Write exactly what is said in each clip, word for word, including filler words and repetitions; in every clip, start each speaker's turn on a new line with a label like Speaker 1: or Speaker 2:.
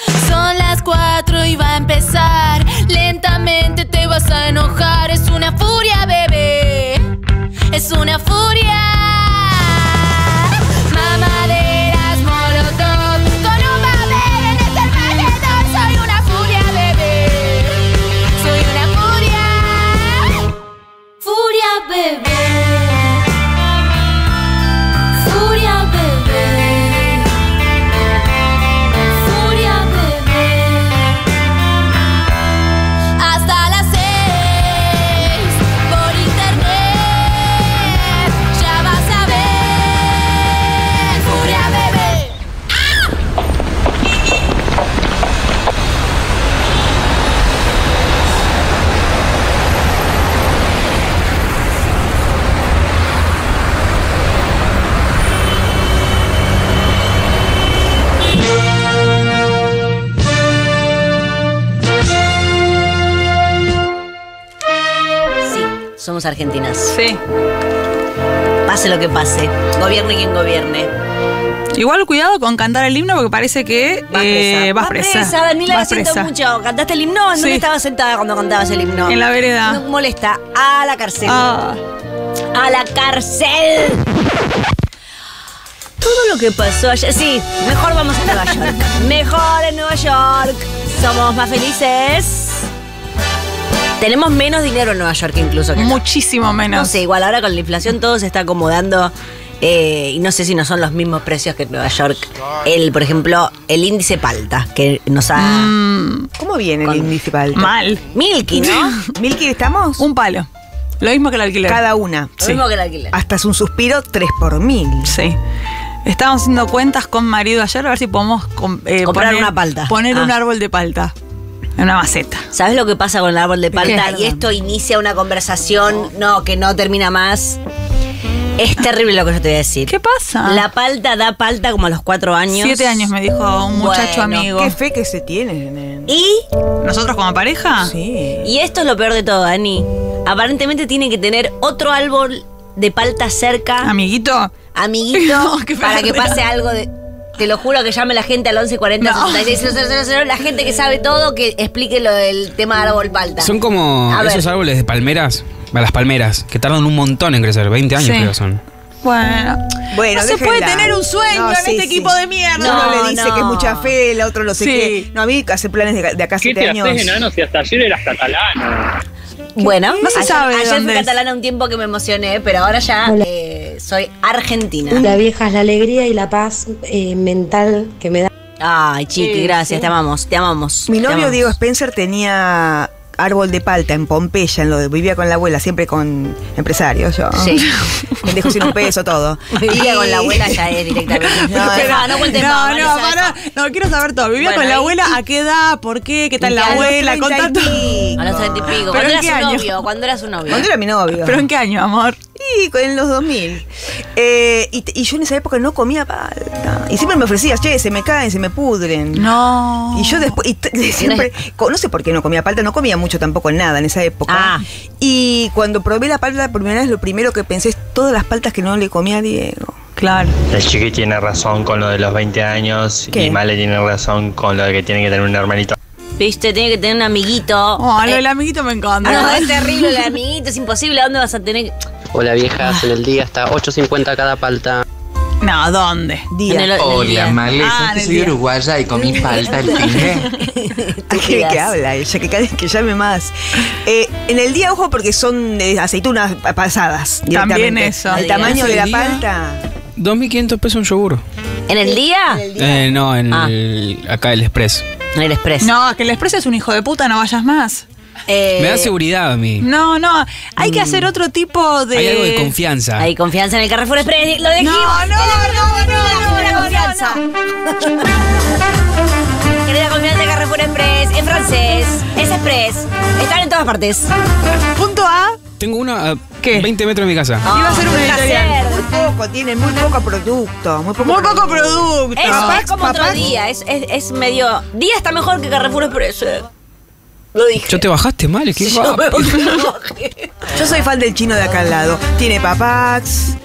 Speaker 1: Son las cuatro y va a empezar. Lentamente te vas a enojar. Es una furia, bebé. Es una furia. Mamaderas molotov con un papel en el alrededor. Soy una furia, bebé. Soy una furia. Furia, bebé. Furia, bebé. Furia, bebé. Hasta las seis por internet. Ya vas a ver. Furia, bebé. Sí, somos argentinas.
Speaker 2: Sí.
Speaker 1: Pase lo que pase, gobierne quien gobierne.
Speaker 2: Igual cuidado con cantar el himno porque parece que
Speaker 1: Vas
Speaker 2: eh,
Speaker 1: presa.
Speaker 2: vas presa.
Speaker 1: presa, Daniela,
Speaker 2: Vas
Speaker 1: lo siento
Speaker 2: presa.
Speaker 1: mucho. ¿Cantaste el himno? ¿En
Speaker 2: Sí.
Speaker 1: dónde estabas sentada cuando cantabas el himno?
Speaker 2: En la vereda.
Speaker 1: No molesta. A la cárcel.
Speaker 2: Ah.
Speaker 1: A la cárcel. Todo lo que pasó ayer. Sí, mejor vamos a Nueva York. Mejor en Nueva York. Somos más felices. Tenemos menos dinero en Nueva York incluso que acá.
Speaker 2: Muchísimo menos.
Speaker 1: No sé, igual ahora con la inflación todo se está acomodando. Eh, y no sé si no son los mismos precios que en Nueva York. El, por ejemplo, el índice Palta, que nos ha...
Speaker 2: Mm,
Speaker 3: ¿Cómo viene
Speaker 1: Con-
Speaker 3: el índice Palta?
Speaker 2: mal.
Speaker 1: Milky, ¿no?
Speaker 3: ¿Milky estamos?
Speaker 2: Un palo. Lo mismo que el alquiler.
Speaker 3: Cada una.
Speaker 1: Lo mismo que el alquiler.
Speaker 3: Hasta es un suspiro, tres por mil.
Speaker 2: Sí. Estamos haciendo cuentas con marido ayer a ver si podemos com- eh,
Speaker 1: Comprar
Speaker 2: poner,
Speaker 1: una palta.
Speaker 2: Poner
Speaker 1: Ah.
Speaker 2: un árbol de palta. En una maceta.
Speaker 1: ¿Sabes lo que pasa con el árbol de palta?
Speaker 2: ¿Qué?
Speaker 1: Y esto inicia una conversación, no, que no termina más. Es terrible lo que yo te voy a decir.
Speaker 2: ¿Qué pasa?
Speaker 1: La palta da palta como a los cuatro años.
Speaker 2: Siete años me dijo un muchacho
Speaker 1: Bueno,
Speaker 2: amigo.
Speaker 3: Qué fe que se tiene, nene.
Speaker 1: Y,
Speaker 2: ¿Nosotros como pareja?
Speaker 3: Sí.
Speaker 1: y esto es lo peor de todo, Dani. Aparentemente tiene que tener otro árbol de palta cerca,
Speaker 2: Amiguito.
Speaker 1: amiguito,
Speaker 2: No, qué
Speaker 1: para que
Speaker 2: feo.
Speaker 1: pase algo de... Te lo juro que llame la gente al once cuarenta
Speaker 2: No.
Speaker 1: sesenta y seis cero cero cero, la gente que sabe todo, que explique lo del tema de árbol palta.
Speaker 4: Son como
Speaker 1: A ver.
Speaker 4: esos árboles de palmeras, las palmeras, que tardan un montón en crecer, veinte años
Speaker 2: Sí.
Speaker 4: creo son.
Speaker 2: Bueno.
Speaker 3: Bueno,
Speaker 2: no se
Speaker 3: déjenla.
Speaker 2: puede tener un sueño
Speaker 3: No,
Speaker 2: en
Speaker 3: sí,
Speaker 2: este
Speaker 3: sí.
Speaker 2: equipo de mierda.
Speaker 3: Uno
Speaker 1: No,
Speaker 3: le dice
Speaker 1: no.
Speaker 3: que es mucha fe, el otro no sé
Speaker 2: Sí.
Speaker 3: qué. No, a mí hacer planes de, de acá a
Speaker 5: ¿Qué
Speaker 3: siete
Speaker 5: te
Speaker 3: años.
Speaker 5: haces, enano, si hasta ayer eras catalana?
Speaker 1: Bueno,
Speaker 2: No se
Speaker 1: ayer,
Speaker 2: sabe de
Speaker 1: ayer
Speaker 2: dónde
Speaker 1: fui
Speaker 2: es.
Speaker 1: catalana un tiempo que me emocioné, pero ahora ya eh, soy argentina.
Speaker 6: La vieja es la alegría y la paz eh, mental que me da.
Speaker 1: Ay, chiqui,
Speaker 2: Sí,
Speaker 1: gracias,
Speaker 2: sí.
Speaker 1: te amamos, te amamos.
Speaker 3: Mi
Speaker 1: te
Speaker 3: novio
Speaker 1: amamos.
Speaker 3: Diego Spencer tenía árbol de palta en Pompeya, en lo de, vivía con la abuela, siempre con empresarios. Yo.
Speaker 1: Sí.
Speaker 3: Me dejó sin un peso, todo.
Speaker 1: Vivía
Speaker 3: Y-
Speaker 1: con la abuela ya es directamente.
Speaker 3: No,
Speaker 1: No,
Speaker 3: espera,
Speaker 1: no, no cuentes
Speaker 2: no,
Speaker 1: más,
Speaker 2: no,
Speaker 1: Vanessa,
Speaker 2: pará.
Speaker 1: eso.
Speaker 2: No, quiero saber todo. ¿Vivía
Speaker 1: Bueno,
Speaker 2: con la
Speaker 1: ahí-
Speaker 2: abuela? ¿A qué edad? ¿Por qué? ¿Qué tal la
Speaker 3: A los
Speaker 2: abuela?
Speaker 3: treinta y
Speaker 2: Contá todo.
Speaker 3: pico.
Speaker 1: A los treinta y pico.
Speaker 2: ¿Pero
Speaker 1: Cuando
Speaker 2: en
Speaker 1: era
Speaker 2: qué
Speaker 1: su
Speaker 2: año?
Speaker 1: novio, cuando era su novio.
Speaker 3: Cuando era mi novio.
Speaker 2: ¿Pero en qué año, amor?
Speaker 3: Y en los dos mil. Eh, y, y yo en esa época no comía palta. Y siempre me ofrecías, che, se me caen, se me pudren.
Speaker 2: No.
Speaker 3: Y yo después, y t- siempre, co- no sé por qué no comía palta, no comía mucho tampoco nada en esa época.
Speaker 1: Ah.
Speaker 3: Y cuando probé la palta por primera vez, lo primero que pensé es todas las paltas que no le comía a Diego.
Speaker 2: Claro.
Speaker 7: El chiqui tiene razón con lo de los veinte años
Speaker 3: ¿Qué?
Speaker 7: y Male tiene razón con lo de que tiene que tener un hermanito.
Speaker 1: Viste, tiene que tener un amiguito.
Speaker 2: Oh, lo
Speaker 1: Eh,
Speaker 2: del amiguito me encanta.
Speaker 1: no, es terrible el amiguito, es imposible. ¿A dónde vas a tener?
Speaker 8: Hola viejas, en el día está ocho cincuenta cada palta.
Speaker 2: No, ¿dónde?
Speaker 3: Día.
Speaker 1: En el- en el día.
Speaker 9: Hola, Marle,
Speaker 2: Ah,
Speaker 9: ¿sabes
Speaker 2: en
Speaker 9: que
Speaker 2: el
Speaker 9: soy
Speaker 2: día.
Speaker 9: uruguaya y comí palta el fin de?
Speaker 3: ¿A qué, qué habla ella? Que, cada vez que llame más. Eh, en el día, ojo, porque son eh, aceitunas pasadas.
Speaker 2: También
Speaker 3: directamente.
Speaker 2: eso.
Speaker 3: El tamaño de la
Speaker 4: ¿El día?
Speaker 3: palta.
Speaker 4: dos mil quinientos pesos un yogur.
Speaker 1: ¿En el día?
Speaker 4: Eh, no, en
Speaker 1: Ah.
Speaker 4: el, acá el Express.
Speaker 1: En el Express.
Speaker 2: No, que el Expreso es un hijo de puta, no vayas más.
Speaker 1: Eh,
Speaker 4: Me da seguridad a mí.
Speaker 2: No, no. Hay que hacer otro tipo de.
Speaker 4: Hay algo de confianza.
Speaker 1: Hay confianza en el Carrefour Express. Lo dijimos.
Speaker 2: No, no,
Speaker 1: Es la verdad,
Speaker 2: no, no,
Speaker 1: es la
Speaker 2: no,
Speaker 1: pura
Speaker 2: no,
Speaker 1: confianza. Querida confianza en Carrefour Express. En francés. Es Express. Están en todas partes.
Speaker 2: Punto A.
Speaker 4: Tengo una a
Speaker 2: ¿Qué?
Speaker 4: veinte metros de mi casa.
Speaker 2: Iba a ser una
Speaker 1: un
Speaker 2: editorial.
Speaker 1: placer.
Speaker 3: Muy poco, tiene muy poco producto. Muy poco,
Speaker 2: Muy poco producto.
Speaker 1: Es,
Speaker 3: Papax,
Speaker 1: es como otro
Speaker 3: Papax.
Speaker 1: día. Es, es, es medio. Día está mejor que Carrefour Express. eh. Lo dije.
Speaker 4: ¿Yo te bajaste mal? ¿Qué
Speaker 1: Yo me
Speaker 4: rápido.
Speaker 1: bajé.
Speaker 3: Yo soy fan del chino de acá al lado. Tiene Papax,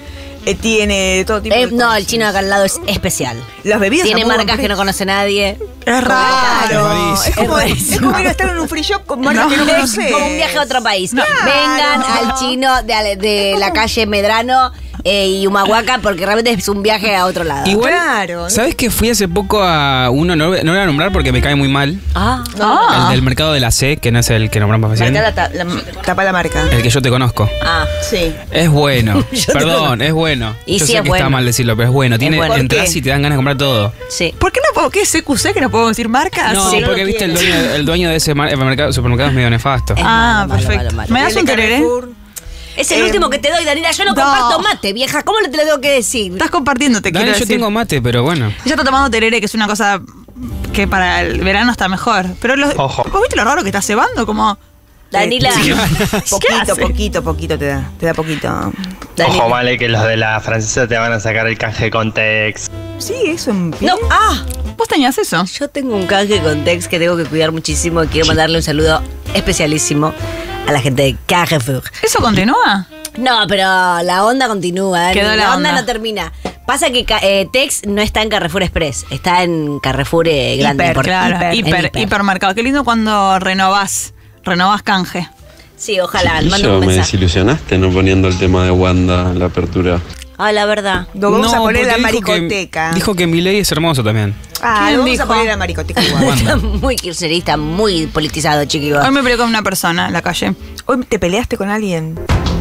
Speaker 3: Eh, tiene todo tipo
Speaker 1: Eh,
Speaker 3: de
Speaker 1: no,
Speaker 3: cosas.
Speaker 1: el chino de acá al lado es especial.
Speaker 3: Las bebidas
Speaker 1: Tiene
Speaker 3: son muy
Speaker 1: marcas
Speaker 3: buen
Speaker 1: que no
Speaker 3: precio.
Speaker 1: conoce nadie.
Speaker 2: Es raro.
Speaker 3: Claro,
Speaker 4: rarísimo.
Speaker 3: es como,
Speaker 1: Es
Speaker 3: es
Speaker 1: rarísimo.
Speaker 3: como ir a estar en un free shop con marcas
Speaker 2: No,
Speaker 3: que no
Speaker 2: es
Speaker 3: conoces.
Speaker 1: Como un viaje a otro país.
Speaker 3: Claro.
Speaker 1: Vengan al chino de, ale- de la calle Medrano eh, y Humahuaca porque realmente es un viaje a otro lado.
Speaker 4: Igual,
Speaker 3: Claro.
Speaker 4: ¿sabes que fui hace poco a uno, no, no lo voy a nombrar porque me cae muy mal?
Speaker 1: Ah,
Speaker 2: Ah.
Speaker 4: El del mercado de la C, que no es el que nombramos recién.
Speaker 3: Marca la, ta- la- tapa la marca.
Speaker 4: El que yo te conozco.
Speaker 1: ah.
Speaker 3: Sí.
Speaker 4: Es bueno.
Speaker 1: Yo te
Speaker 4: Perdón,
Speaker 1: conozco.
Speaker 4: es bueno.
Speaker 1: Y
Speaker 4: yo
Speaker 1: sí
Speaker 4: sé
Speaker 1: es
Speaker 4: que
Speaker 1: bueno.
Speaker 4: está mal decirlo, pero es bueno. Tiene,
Speaker 1: bueno.
Speaker 4: entras
Speaker 3: ¿Por qué?
Speaker 4: y te dan ganas de comprar todo.
Speaker 1: Sí.
Speaker 2: ¿Por qué no puedo? ¿Qué es C Q C que no podemos decir marcas?
Speaker 4: No,
Speaker 1: sí, no
Speaker 4: porque
Speaker 1: lo
Speaker 4: viste el
Speaker 1: quiero.
Speaker 4: dueño, el dueño de ese mar- supermercado, supermercado es medio nefasto.
Speaker 1: Es
Speaker 2: Ah,
Speaker 1: malo, malo,
Speaker 2: perfecto.
Speaker 1: malo, malo.
Speaker 2: ¿Me das
Speaker 3: El
Speaker 2: un
Speaker 3: de
Speaker 2: tereré?
Speaker 3: Carrefour.
Speaker 1: Es el
Speaker 3: Eh,
Speaker 1: último que te doy, Daniela. Yo no,
Speaker 2: no.
Speaker 1: comparto mate, vieja. ¿Cómo te lo tengo que decir?
Speaker 2: Estás compartiendo, te
Speaker 4: Dale,
Speaker 2: quiero
Speaker 4: yo
Speaker 2: decir.
Speaker 4: tengo mate, pero bueno.
Speaker 2: Ella está tomando tereré, que es una cosa que para el verano está mejor. Pero los,
Speaker 7: Ojo.
Speaker 2: ¿vos viste lo raro que está cebando? Como...
Speaker 1: Danila.
Speaker 3: Poquito,
Speaker 2: hace?
Speaker 3: poquito, poquito te da. Te da poquito.
Speaker 1: Danila.
Speaker 7: Ojo, vale, que los de la francesa te van a sacar el canje con Tex.
Speaker 3: Sí, eso en pie.
Speaker 1: No, ah,
Speaker 2: ¿Vos tenías eso?
Speaker 1: yo tengo un canje con Tex que tengo que cuidar muchísimo. Quiero mandarle un saludo especialísimo a la gente de Carrefour.
Speaker 2: ¿Eso continúa?
Speaker 1: No, pero la onda continúa. Dani.
Speaker 2: Quedó la
Speaker 1: onda,
Speaker 2: onda.
Speaker 1: no termina. Pasa que ca- eh, Tex no está en Carrefour Express, está en Carrefour eh, grande.
Speaker 3: Hiper,
Speaker 1: por-
Speaker 2: Claro,
Speaker 3: hiper,
Speaker 2: hiper,
Speaker 1: en hiper.
Speaker 2: hipermercado. Qué lindo cuando renovás, renovás canje.
Speaker 1: Sí, ojalá, mando
Speaker 10: Chiquillo,
Speaker 1: un
Speaker 10: me
Speaker 1: mensaje.
Speaker 10: desilusionaste no poniendo el tema de Wanda en la apertura.
Speaker 1: Ah, la verdad.
Speaker 3: Nos vamos a poner la
Speaker 4: porque dijo que-
Speaker 3: maricoteca.
Speaker 4: Dijo que Milei es hermoso también.
Speaker 3: Ah,
Speaker 2: ¿Quién
Speaker 3: lo vamos
Speaker 2: dijo?
Speaker 3: a poner la maricoteca igual.
Speaker 1: Está muy kirchnerista, muy politizado, chiquillo.
Speaker 2: Hoy me peleé con una persona en la calle.
Speaker 3: Hoy te peleaste con alguien.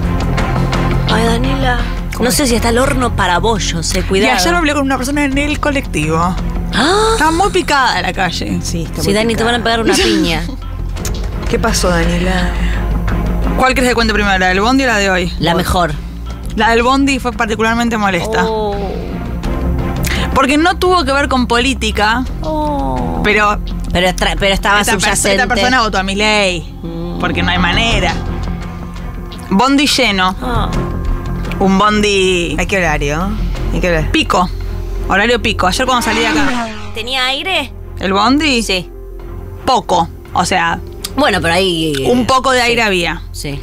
Speaker 1: Ay, Daniela. No sé si está el horno para bollos, eh,
Speaker 2: Y
Speaker 1: cuidado.
Speaker 2: ayer me peleé con una persona en el colectivo.
Speaker 1: Ah,
Speaker 2: Estaba muy picada en la calle.
Speaker 3: Sí, está
Speaker 1: sí,
Speaker 3: muy
Speaker 1: Dani, te
Speaker 3: picada.
Speaker 1: van a pegar una piña.
Speaker 3: ¿Qué pasó, Daniela?
Speaker 2: ¿Cuál querés que cuente primero? ¿La del bondi o la de hoy?
Speaker 1: La mejor.
Speaker 2: La del bondi fue particularmente molesta.
Speaker 1: Oh,
Speaker 2: Porque no tuvo que ver con política,
Speaker 1: oh.
Speaker 2: pero
Speaker 1: Pero, estra- pero estaba
Speaker 2: esta, per-
Speaker 1: subyacente.
Speaker 2: esta persona votó a mi ley. Porque no hay manera. Bondi lleno.
Speaker 1: Ah.
Speaker 2: Un bondi
Speaker 3: ¿A qué horario? ¿A qué hora?
Speaker 2: pico. Horario pico. Ayer cuando salí de acá.
Speaker 1: ¿Tenía aire?
Speaker 2: ¿El bondi?
Speaker 1: Sí.
Speaker 2: Poco. O sea,
Speaker 1: Bueno, pero ahí. eh,
Speaker 2: un poco de
Speaker 1: sí.
Speaker 2: aire había.
Speaker 1: Sí.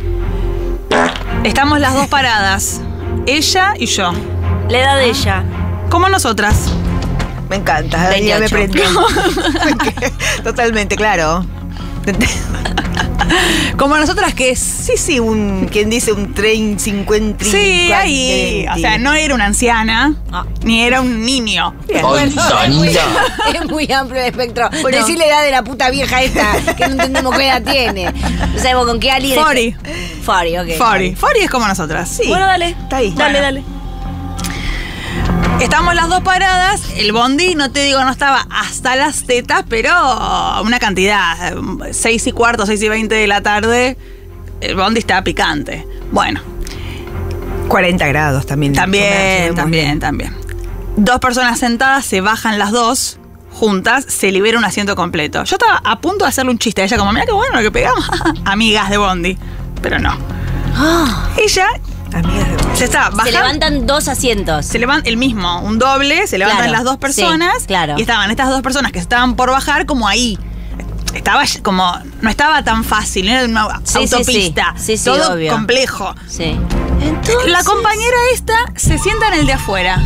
Speaker 2: Estamos las dos paradas. Ella y yo.
Speaker 1: La edad de ella.
Speaker 2: Como nosotras.
Speaker 3: Me encanta, Daniela me
Speaker 1: veintiocho.
Speaker 3: prende. Totalmente, claro.
Speaker 2: Como nosotras que es.
Speaker 3: Sí, sí, un. ¿Quién dice un tren cincuenta?
Speaker 2: Sí, ahí. O sea, no era una anciana,
Speaker 1: Ah.
Speaker 2: ni era un niño.
Speaker 1: Es muy, es muy amplio el espectro.
Speaker 3: Bueno.
Speaker 1: Decí la edad de la puta vieja esta, que no entendemos qué edad tiene. No sabemos con qué alguien.
Speaker 2: Fori.
Speaker 1: Fori, ok.
Speaker 2: Fori. Fori es como nosotras.
Speaker 3: Sí.
Speaker 1: Bueno, dale.
Speaker 3: Está ahí.
Speaker 1: Dale,
Speaker 3: Bueno.
Speaker 1: dale.
Speaker 2: Estamos las dos paradas. El bondi, no te digo, no estaba hasta las tetas, pero una cantidad. Seis y cuarto, seis y veinte de la tarde. El bondi estaba picante. Bueno,
Speaker 3: cuarenta grados también.
Speaker 2: también, también, también. Dos personas sentadas, se bajan las dos juntas, se libera un asiento completo. Yo estaba a punto de hacerle un chiste a ella, como, mira qué bueno lo que pegamos. Amigas de bondi. Pero no. Ella
Speaker 3: Amigas de
Speaker 2: se está bajando.
Speaker 1: Se levantan dos asientos.
Speaker 2: Se levanta el mismo, un doble, se levantan
Speaker 1: Claro,
Speaker 2: las dos personas.
Speaker 1: sí, claro.
Speaker 2: Y estaban estas dos personas que estaban por bajar como ahí. Estaba como, no estaba tan fácil, no era una
Speaker 1: Sí, sí,
Speaker 2: autopista.
Speaker 1: sí. Sí, sí,
Speaker 2: todo
Speaker 1: obvio.
Speaker 2: complejo.
Speaker 1: Sí.
Speaker 2: La compañera esta se sienta en el de afuera.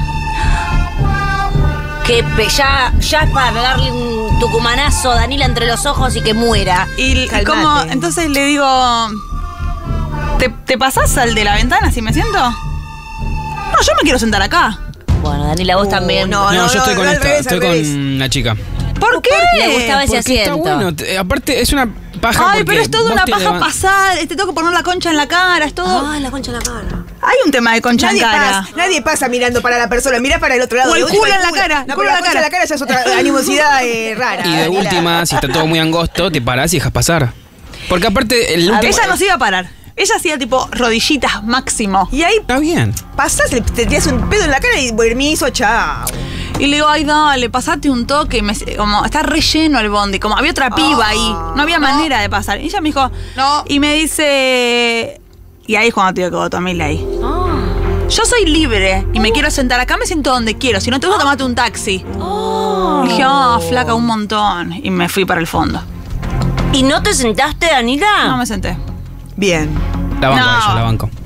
Speaker 1: Que pe- ya, ya es para pegarle un tucumanazo a Danila entre los ojos y que muera.
Speaker 2: Y l-
Speaker 3: Calmate.
Speaker 2: como, entonces le digo, ¿te, ¿te pasás al de la ventana si me siento? No, yo me quiero sentar acá.
Speaker 1: Bueno, Danila, vos
Speaker 3: Uh,
Speaker 1: también.
Speaker 3: no,
Speaker 4: No, yo estoy con
Speaker 3: no, al
Speaker 4: esta,
Speaker 3: revés,
Speaker 4: estoy
Speaker 3: al revés.
Speaker 4: con la chica.
Speaker 2: ¿Por qué?
Speaker 1: Le gustaba ese
Speaker 4: Porque
Speaker 1: asiento.
Speaker 4: está bueno. Te- Aparte, es una paja.
Speaker 2: Ay,
Speaker 4: porque
Speaker 2: pero es toda
Speaker 4: vos
Speaker 2: una
Speaker 4: te
Speaker 2: paja
Speaker 4: levan-
Speaker 2: pasar, te tengo que poner la concha en la cara, es todo.
Speaker 1: Ay, la concha en la cara.
Speaker 2: Hay un tema de concha
Speaker 3: Nadie
Speaker 2: en cara.
Speaker 3: pasa, nadie pasa mirando para la persona, mira para el otro lado.
Speaker 2: O el
Speaker 3: De última,
Speaker 2: culo en la cara,
Speaker 3: No,
Speaker 2: culo
Speaker 3: pero
Speaker 2: en
Speaker 3: la
Speaker 2: la
Speaker 3: concha
Speaker 2: cara.
Speaker 3: en la cara ya es otra animosidad eh, rara.
Speaker 4: Y de
Speaker 3: Daniela.
Speaker 4: última, si está todo muy angosto, te parás y dejas pasar. Porque aparte, el
Speaker 2: A
Speaker 4: último.
Speaker 2: ella no se iba a parar. Ella hacía tipo rodillitas máximo.
Speaker 3: Y ahí
Speaker 4: Está bien.
Speaker 3: pasás, le- te tiras un pedo en la cara y permiso, chao.
Speaker 2: Y le digo, ay, dale, pasate un toque. Y me, como, está relleno el bondi. Como había otra piba ahí. No había manera de pasar. Y ella me dijo, no. Y me dice. Y ahí es cuando te digo que votó a Milei. Yo soy libre y me quiero sentar acá, me siento donde quiero. Si no te gusta, tomate un taxi. Y dije, ah, flaca, un montón. Y me fui para el fondo.
Speaker 1: ¿Y no te sentaste, Danila?
Speaker 2: No me senté.
Speaker 3: Bien.
Speaker 4: La banco
Speaker 2: No.
Speaker 4: a ella, la banco.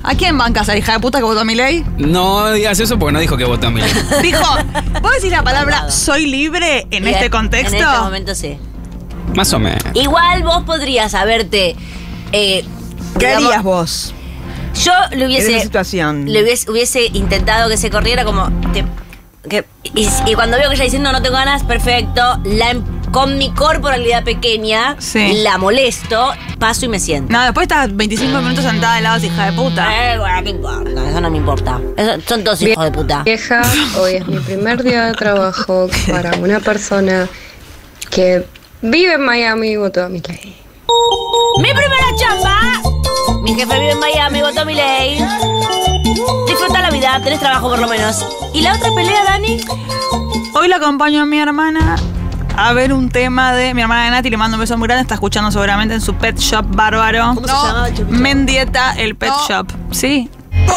Speaker 2: ¿A quién bancas a hija de puta que votó a Milei?
Speaker 4: No digas eso porque no dijo que votó a Milei.
Speaker 2: Dijo, ¿vos decís la palabra soy libre en
Speaker 1: Bien,
Speaker 2: este contexto?
Speaker 1: En este momento sí.
Speaker 4: Más o menos.
Speaker 1: Igual vos podrías haberte... Eh,
Speaker 3: ¿Qué
Speaker 1: digamos,
Speaker 3: harías vos
Speaker 1: Yo le
Speaker 3: en
Speaker 1: hubiese...
Speaker 3: esa situación?
Speaker 1: Le hubiese, hubiese intentado que se corriera como... Que, que- y, y cuando veo que ella dice, no, no tengo ganas, perfecto. La, em- con mi corporalidad pequeña,
Speaker 2: Sí.
Speaker 1: la molesto, paso y me siento.
Speaker 2: No, después estás veinticinco minutos sentada al lado de esa hija de puta.
Speaker 1: Eh, bueno, ¿qué importa? Eso no me importa. Eso- son todos hijos de puta.
Speaker 6: Vieja, hoy es mi primer día de trabajo para una persona que vive en Miami y votó a Milei.
Speaker 1: ¡Mi primera chamba! Mi jefe vive en Miami, votó a Milei. Disfruta la vida, tenés trabajo por lo menos. ¿Y la otra pelea, Dani?
Speaker 2: Hoy la acompaño a mi hermana a ver un tema de mi hermana de Nati, le mando un beso muy grande, está escuchando seguramente en su pet shop bárbaro.
Speaker 3: ¿Cómo se llama, Chupicha?
Speaker 2: Mendieta, el pet
Speaker 3: No.
Speaker 2: shop. Sí.
Speaker 1: ¡Es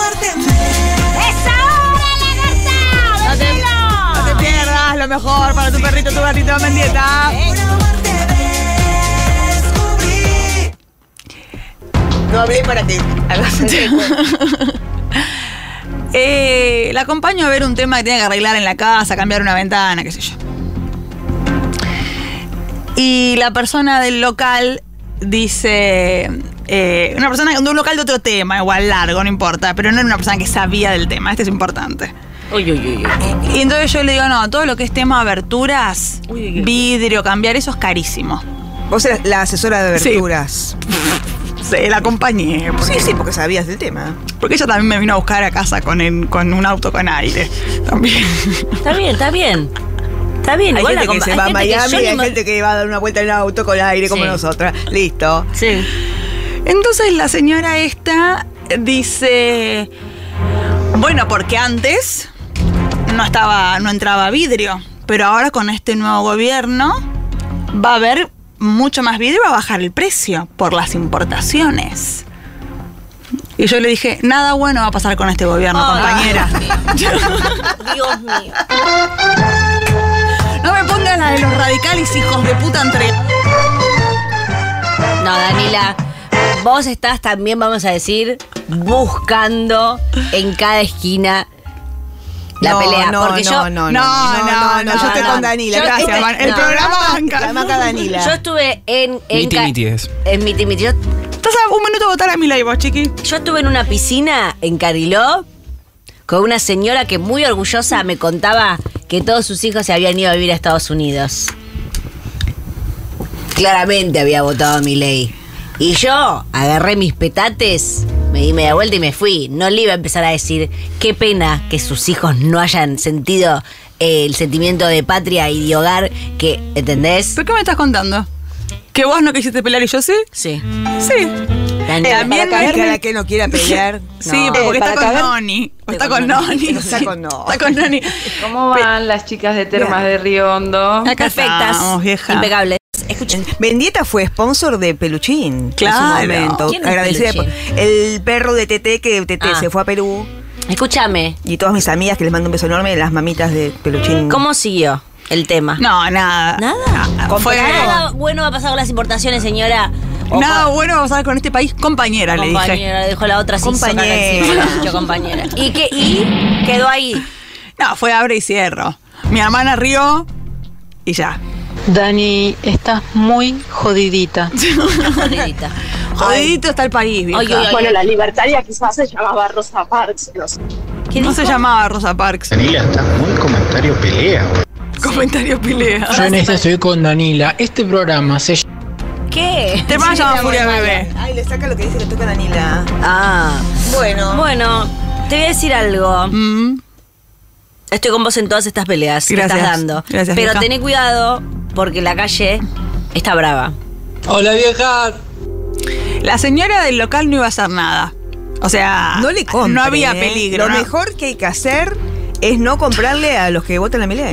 Speaker 1: ahora, lagarta!
Speaker 2: No te, no te pierdas lo mejor para tu perrito, tu gatito, Mendieta.
Speaker 3: No hablé para que hagas el eco.
Speaker 2: Eh, la acompaño a ver un tema que tiene que arreglar en la casa, cambiar una ventana, qué sé yo. Y la persona del local dice... eh, una persona de un local de otro tema, igual largo, no importa, pero no era una persona que sabía del tema, este es importante.
Speaker 1: Uy, uy, uy, uy.
Speaker 2: Y entonces yo le digo, no, todo lo que es tema aberturas,
Speaker 1: Uy, uy, uy.
Speaker 2: vidrio, cambiar, eso es carísimo.
Speaker 3: Vos eras la asesora de
Speaker 2: Sí.
Speaker 3: aberturas.
Speaker 2: Sí, la acompañé. Porque,
Speaker 3: Sí, sí, porque sabías del tema.
Speaker 2: porque ella también me vino a buscar a casa con, el- con un auto con aire. También.
Speaker 1: Está bien, está bien. Está bien,
Speaker 3: Hay
Speaker 1: igual
Speaker 3: gente
Speaker 1: la
Speaker 3: que
Speaker 1: compa-
Speaker 3: se
Speaker 1: hay
Speaker 3: va a
Speaker 1: gente que
Speaker 3: Miami
Speaker 1: yo
Speaker 3: y
Speaker 1: ni
Speaker 3: hay
Speaker 1: me-
Speaker 3: gente que va a dar una vuelta en el auto con aire como
Speaker 1: Sí.
Speaker 3: nosotras. Listo.
Speaker 1: Sí.
Speaker 2: Entonces la señora esta dice, bueno, porque antes no estaba, no entraba vidrio, pero ahora con este nuevo gobierno va a haber mucho más vidrio y va a bajar el precio por las importaciones. Y yo le dije, nada bueno va a pasar con este gobierno,
Speaker 1: Ay,
Speaker 2: compañera.
Speaker 1: Dios mío.
Speaker 2: No me pongan la de los radicales, hijos de puta, entre...
Speaker 1: No, Danila, vos estás también, vamos a decir, buscando en cada esquina la
Speaker 3: No,
Speaker 1: pelea.
Speaker 3: no,
Speaker 1: porque
Speaker 3: no,
Speaker 1: yo,
Speaker 3: no,
Speaker 2: no, no, no,
Speaker 3: yo estoy
Speaker 1: no.
Speaker 3: con Danila.
Speaker 1: Yo-
Speaker 3: Gracias,
Speaker 1: este-
Speaker 3: man. El
Speaker 1: no.
Speaker 3: programa
Speaker 2: banca.
Speaker 3: la marca Danila.
Speaker 1: yo estuve en. en
Speaker 4: Miti
Speaker 1: ca-
Speaker 4: miti es.
Speaker 1: En miti miti. Yo,
Speaker 2: Estás a un minuto de votar a Milei, vos, chiqui.
Speaker 1: yo estuve en una piscina en Cariló con una señora que muy orgullosa me contaba que todos sus hijos se habían ido a vivir a Estados Unidos. Claramente había votado a Milei. Y yo agarré mis petates, me di media vuelta y me fui. No le iba a empezar a decir qué pena que sus hijos no hayan sentido eh, el sentimiento de patria y de hogar que, ¿entendés?
Speaker 2: ¿Pero qué me estás contando? ¿Que vos no quisiste pelear y yo sí?
Speaker 1: Sí.
Speaker 2: Sí.
Speaker 1: Daniela,
Speaker 2: también
Speaker 3: Para
Speaker 2: me-
Speaker 3: que a la que no quiera pelear.
Speaker 2: Sí,
Speaker 3: no.
Speaker 2: pero porque
Speaker 6: Eh,
Speaker 2: está
Speaker 6: para
Speaker 2: con
Speaker 6: caber-
Speaker 2: Noni. O Está
Speaker 1: con
Speaker 2: con
Speaker 1: Noni.
Speaker 2: Noni.
Speaker 3: Está
Speaker 2: sí.
Speaker 3: con Noni.
Speaker 2: Está con Noni.
Speaker 11: ¿Cómo van las chicas de Termas de Río Hondo?
Speaker 2: Acá
Speaker 1: perfectas,
Speaker 2: estamos, vieja.
Speaker 1: impecables. Escuchen.
Speaker 3: Mendieta fue sponsor de Peluchín.
Speaker 2: Claro.
Speaker 3: En su momento.
Speaker 1: ¿Quién es
Speaker 3: Agradecida
Speaker 1: Peluchín?
Speaker 3: por- el perro de Tete, que Tete
Speaker 1: Ah.
Speaker 3: se fue a Perú.
Speaker 1: Escúchame,
Speaker 3: Y todas mis amigas que les mando un beso enorme, las mamitas de Peluchín.
Speaker 1: ¿cómo siguió el tema?
Speaker 2: No, nada.
Speaker 1: ¿Nada?
Speaker 2: Fue
Speaker 1: Nada bueno va a pasar con las importaciones, señora. Opa.
Speaker 2: nada bueno va a pasar con este país, compañera, le dije.
Speaker 1: Compañera, dejó la otra sin
Speaker 3: Compañera.
Speaker 1: socar encima, la escuchó, compañera. ¿Y qué? ¿Y? Quedó ahí.
Speaker 2: No, fue abre y cierro. Mi hermana rió y ya.
Speaker 11: Dani, estás muy jodidita.
Speaker 1: Jodidita.
Speaker 2: Jodidito está el país, vieja.
Speaker 1: Ay, ay, ay.
Speaker 12: Bueno, la libertaria quizás se llamaba Rosa Parks, no sé.
Speaker 1: ¿Qué
Speaker 2: No
Speaker 1: dijo?
Speaker 2: se llamaba Rosa Parks.
Speaker 9: Danila, estás muy comentario pelea.
Speaker 2: Comentario pilea.
Speaker 9: Yo en este estoy con Danila. Este programa se
Speaker 1: ¿Qué?
Speaker 2: Te vas a llamar
Speaker 1: Sí,
Speaker 2: Furia
Speaker 1: Maya.
Speaker 2: Bebé.
Speaker 3: Ay, le saca lo que dice que toca Danila.
Speaker 1: Ah.
Speaker 3: Bueno.
Speaker 1: Bueno, te voy a decir algo.
Speaker 2: Mm.
Speaker 1: Estoy con vos en todas estas peleas que
Speaker 2: Gracias.
Speaker 1: estás dando.
Speaker 2: Gracias,
Speaker 1: Pero
Speaker 2: vieja.
Speaker 1: tené cuidado porque la calle está brava.
Speaker 9: Hola vieja.
Speaker 2: La señora del local no iba a hacer nada. O sea,
Speaker 3: No le compre,
Speaker 2: no había
Speaker 3: ¿eh?
Speaker 2: peligro.
Speaker 3: Lo
Speaker 2: ¿no?
Speaker 3: mejor que hay que hacer es no comprarle a los que votan a Milei.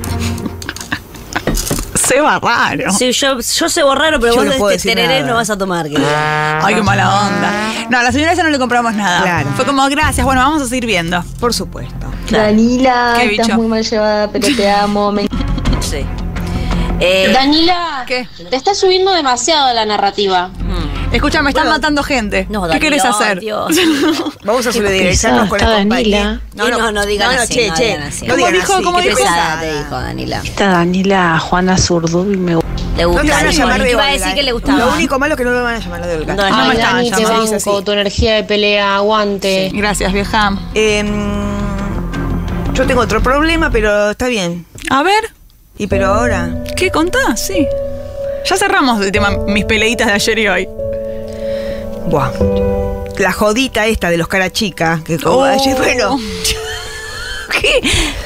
Speaker 2: Se va raro.
Speaker 1: Sí, yo, yo sé raro, pero
Speaker 3: Yo
Speaker 1: vos
Speaker 3: no
Speaker 1: de
Speaker 3: puedo
Speaker 1: este
Speaker 3: decir
Speaker 1: tereré
Speaker 3: nada.
Speaker 1: no vas a tomar. querida.
Speaker 2: Ay, qué mala onda. No, a la señora esa no le compramos nada.
Speaker 3: Claro.
Speaker 2: Fue como, gracias, bueno, vamos a seguir viendo.
Speaker 3: Por supuesto.
Speaker 6: Danila,
Speaker 2: Qué
Speaker 6: estás
Speaker 2: bicho.
Speaker 6: muy mal llevada, pero te amo. Me...
Speaker 1: Sí. Eh,
Speaker 12: Danila,
Speaker 2: ¿Qué?
Speaker 12: te estás subiendo demasiado a la narrativa.
Speaker 1: mm.
Speaker 2: Escúchame, están
Speaker 3: Bueno,
Speaker 2: matando gente.
Speaker 1: No,
Speaker 2: ¿Qué
Speaker 1: Danilo,
Speaker 2: querés hacer?
Speaker 1: Dios.
Speaker 3: Vamos a
Speaker 11: Qué
Speaker 3: solidarizarnos con la
Speaker 11: pesada está
Speaker 3: compañía.
Speaker 11: Danila.
Speaker 1: No, no, no digan
Speaker 3: no, no,
Speaker 1: así,
Speaker 3: che,
Speaker 1: no
Speaker 3: che.
Speaker 1: digan así.
Speaker 3: No
Speaker 2: ¿Cómo
Speaker 3: digan
Speaker 2: dijo?
Speaker 3: así,
Speaker 2: ¿Cómo
Speaker 3: qué
Speaker 1: Qué
Speaker 2: dijo?
Speaker 1: pesada
Speaker 3: pesada.
Speaker 1: te dijo, Danila.
Speaker 11: Esta Danila Juana Zurdubi me gusta.
Speaker 1: Le
Speaker 3: No
Speaker 1: gusta.
Speaker 3: te van a
Speaker 1: Danilo.
Speaker 3: llamar de
Speaker 1: Iba a
Speaker 3: Olga,
Speaker 1: decir que
Speaker 3: eh.
Speaker 1: le gustaba.
Speaker 3: Lo único malo es que no lo van a llamar de Olga.
Speaker 1: No,
Speaker 2: Ah,
Speaker 1: no,
Speaker 2: me
Speaker 1: no.
Speaker 2: estaban
Speaker 6: Dani, te
Speaker 2: llamando.
Speaker 3: dice así.
Speaker 6: banco, tu energía de pelea, aguante.
Speaker 2: Gracias, vieja.
Speaker 3: Eh, yo tengo otro problema, pero está bien.
Speaker 2: A ver,
Speaker 3: Y pero ahora...
Speaker 2: ¿qué contás? Sí. Ya cerramos el tema mis peleitas de ayer y hoy.
Speaker 3: Buah. La jodita esta de los cara chica, que como
Speaker 2: Oh.
Speaker 3: ayer, bueno...
Speaker 2: ¿Qué?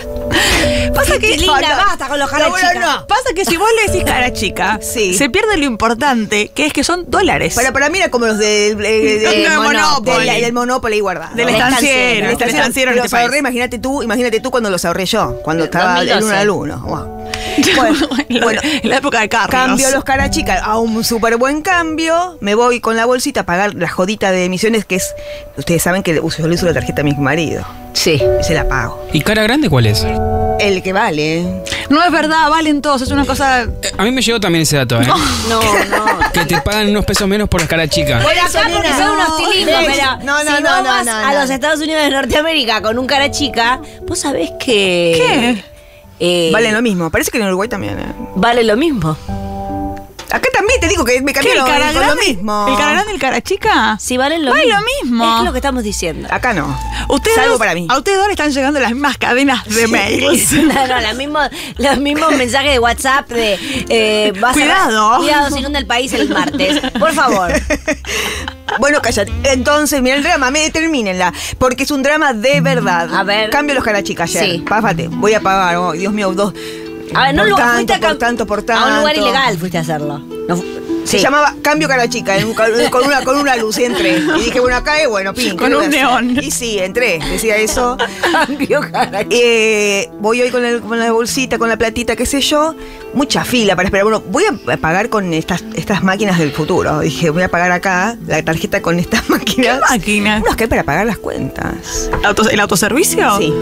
Speaker 2: Pasa que
Speaker 1: Linda,
Speaker 3: no,
Speaker 1: basta con los cara
Speaker 3: no, bueno,
Speaker 1: chica.
Speaker 3: no.
Speaker 2: Pasa que si vos le decís cara chica,
Speaker 3: Sí.
Speaker 2: se pierde lo importante, que es que son dólares.
Speaker 3: Para, para mí era como los del de, de,
Speaker 2: Del
Speaker 3: del
Speaker 2: Monopoly.
Speaker 3: Del, del Monopoly guardado.
Speaker 2: Del
Speaker 1: Del
Speaker 2: estanciero,
Speaker 1: estanciero.
Speaker 2: del estanciero en
Speaker 3: Los
Speaker 2: este
Speaker 3: ahorré,
Speaker 2: país.
Speaker 3: imagínate tú, imagínate tú cuando los ahorré yo, cuando estaba el
Speaker 1: dos mil doce.
Speaker 3: uno al uno. Wow. Bueno,
Speaker 2: en, la,
Speaker 3: bueno,
Speaker 2: en la época de Carlos.
Speaker 3: cambio los cara chicas a un súper buen cambio, me voy con la bolsita a pagar la jodita de emisiones que es, ustedes saben que uso- yo le uso la tarjeta a mi marido,
Speaker 1: Sí.
Speaker 3: y se la pago.
Speaker 4: ¿Y cara grande cuál es?
Speaker 3: El que vale.
Speaker 2: No es verdad, valen todos, es una cosa...
Speaker 4: Eh, A mí me llegó también ese dato, ¿eh?
Speaker 1: No, no.
Speaker 4: Que te pagan unos pesos menos por las cara chicas.
Speaker 1: Bueno, acá
Speaker 3: Eso,
Speaker 1: porque
Speaker 3: nena.
Speaker 1: son unos tilingos,
Speaker 3: No,
Speaker 1: pero
Speaker 3: no, no,
Speaker 1: si
Speaker 3: no,
Speaker 1: vos
Speaker 3: no,
Speaker 1: vas
Speaker 3: no,
Speaker 1: a
Speaker 3: no.
Speaker 1: los Estados Unidos de Norteamérica con un cara chica, vos sabés que...
Speaker 2: ¿Qué?
Speaker 1: eh,
Speaker 3: Valen lo mismo. Parece que en Uruguay también. ¿eh?
Speaker 1: Vale lo mismo.
Speaker 3: Acá también te digo que me
Speaker 2: ¿Qué? ¿El
Speaker 3: cambiaron
Speaker 2: cara
Speaker 3: con lo
Speaker 2: grande?
Speaker 3: mismo.
Speaker 2: ¿El cara grande y el cara chica?
Speaker 1: Si valen lo
Speaker 2: Vale
Speaker 1: mismo.
Speaker 2: lo mismo.
Speaker 1: Es lo que estamos diciendo.
Speaker 3: Acá no.
Speaker 2: Ustedes,
Speaker 3: Salvo para mí.
Speaker 2: A ustedes dos le están llegando las mismas cadenas de mails.
Speaker 1: No, no, la mismo, los mismos mensajes de WhatsApp de eh, vas a-
Speaker 2: Cuidado.
Speaker 1: cuidado, se inunda el país el martes. Por favor.
Speaker 3: Bueno, cállate. Entonces, mira el drama, me termínenla. Porque es un drama de verdad.
Speaker 1: A ver.
Speaker 3: Cambio los carachicas ayer.
Speaker 1: Sí.
Speaker 3: Páfate. Voy a pagar. Oh, Dios mío, dos.
Speaker 1: A ver, no
Speaker 3: por
Speaker 1: lo
Speaker 3: tanto,
Speaker 1: fuiste a
Speaker 3: por
Speaker 1: cam-
Speaker 3: tanto, por
Speaker 1: A un
Speaker 3: tanto.
Speaker 1: lugar ilegal fuiste a hacerlo. No fu-
Speaker 3: Se
Speaker 1: sí.
Speaker 3: llamaba Cambio Carachica, en un ca- con, una, con una luz y entré. Y dije, bueno, acá es bueno, pin. ¿qué
Speaker 2: Con
Speaker 3: le voy
Speaker 2: un
Speaker 3: a hacer?
Speaker 2: neón.
Speaker 3: Y sí, entré, decía eso.
Speaker 1: Cambio cara chica.
Speaker 3: Eh, voy hoy con, el- con la bolsita, con la platita, qué sé yo. Mucha fila para esperar. Bueno, voy a pagar con estas, estas máquinas del futuro. Dije, voy a pagar acá la tarjeta con estas máquinas.
Speaker 2: ¿Qué máquinas?
Speaker 3: Unas que hay para pagar las cuentas.
Speaker 2: ¿Auto- ¿El autoservicio?
Speaker 3: Sí.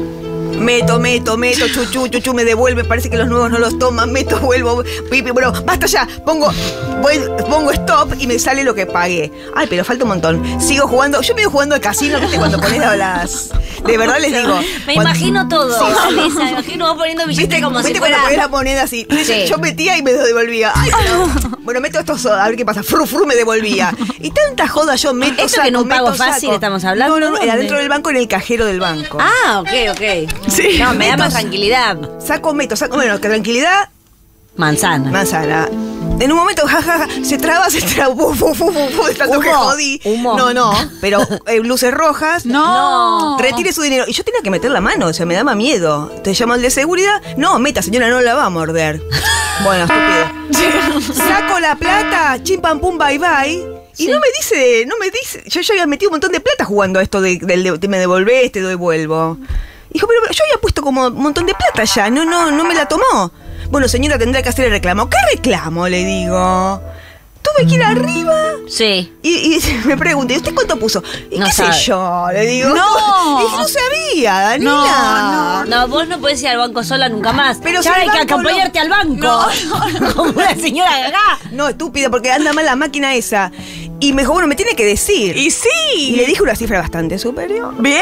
Speaker 3: Meto, meto, meto, chuchu, chuchu, me devuelve, parece que los nuevos no los toman, meto, vuelvo, pipi, bueno, basta ya, pongo, voy, pongo stop y me sale lo que pagué. Ay, pero falta un montón. Sigo jugando, yo me voy jugando al casino, ¿viste? Cuando pones las. De verdad les digo.
Speaker 1: Me
Speaker 3: cuando-
Speaker 1: imagino todo,
Speaker 3: Sí, sí.
Speaker 1: Lisa, me imagino vos poniendo billetes
Speaker 3: ¿Viste,
Speaker 1: como
Speaker 3: ¿viste
Speaker 1: si
Speaker 3: cuando
Speaker 1: fuera...
Speaker 3: pones la moneda así?
Speaker 1: Sí.
Speaker 3: Yo metía y me devolvía. Ay, pero- bueno, meto estos, a ver qué pasa. Fru, fru, me devolvía. Y tanta joda yo meto,
Speaker 1: ¿Esto
Speaker 3: saco,
Speaker 1: que en un pago
Speaker 3: meto,
Speaker 1: fácil
Speaker 3: saco.
Speaker 1: estamos hablando?
Speaker 3: No, no, no, era
Speaker 1: ¿Dónde?
Speaker 3: dentro del banco, en el cajero del banco.
Speaker 1: Ah, ok, ok.
Speaker 2: Sí.
Speaker 1: No, me da
Speaker 3: Meto-
Speaker 1: más tranquilidad.
Speaker 3: Saco, meto, saco. Bueno, que tranquilidad,
Speaker 1: Manzana.
Speaker 3: manzana. En un momento, jajaja, se traba, se traba, fu, fu, fu, fu, fu, de tanto que
Speaker 1: Humo,
Speaker 3: jodí.
Speaker 1: humo.
Speaker 3: No, no, pero eh, luces rojas.
Speaker 2: No.
Speaker 3: Retire su dinero. Y yo tenía que meter la mano, o sea, me daba miedo. Te llamo al de seguridad. No, meta, señora, no la va a morder. Bueno, estúpido. Saco la plata, chim pam pum, bye bye. Y
Speaker 1: Sí.
Speaker 3: no me dice, no me dice. Yo ya había metido un montón de plata jugando a esto de, del de, te me devolvés, te devuelvo. Dijo, pero, pero yo había puesto como un montón de plata ya, no, no, no me la tomó. Bueno, señora, tendrá que hacer el reclamo. ¿Qué reclamo? Le digo. Tuve que ir arriba.
Speaker 1: Sí.
Speaker 3: Y, y me pregunta, ¿y usted cuánto puso? ¿Y
Speaker 1: No
Speaker 3: qué
Speaker 1: sabe.
Speaker 3: sé yo? Le digo.
Speaker 2: No.
Speaker 3: Y dije, no sabía, Daniela.
Speaker 1: No, vos no podés ir al banco sola nunca más.
Speaker 3: Pero
Speaker 1: ya
Speaker 3: si
Speaker 1: hay
Speaker 3: el
Speaker 1: que
Speaker 3: banco
Speaker 1: acompañarte
Speaker 3: no-
Speaker 1: al banco. Como una señora gaga.
Speaker 3: No, estúpida, porque anda mal la máquina esa. Y me dijo, bueno, me tiene que decir.
Speaker 2: Y sí.
Speaker 3: Y le dije una cifra bastante superior.
Speaker 2: Bien.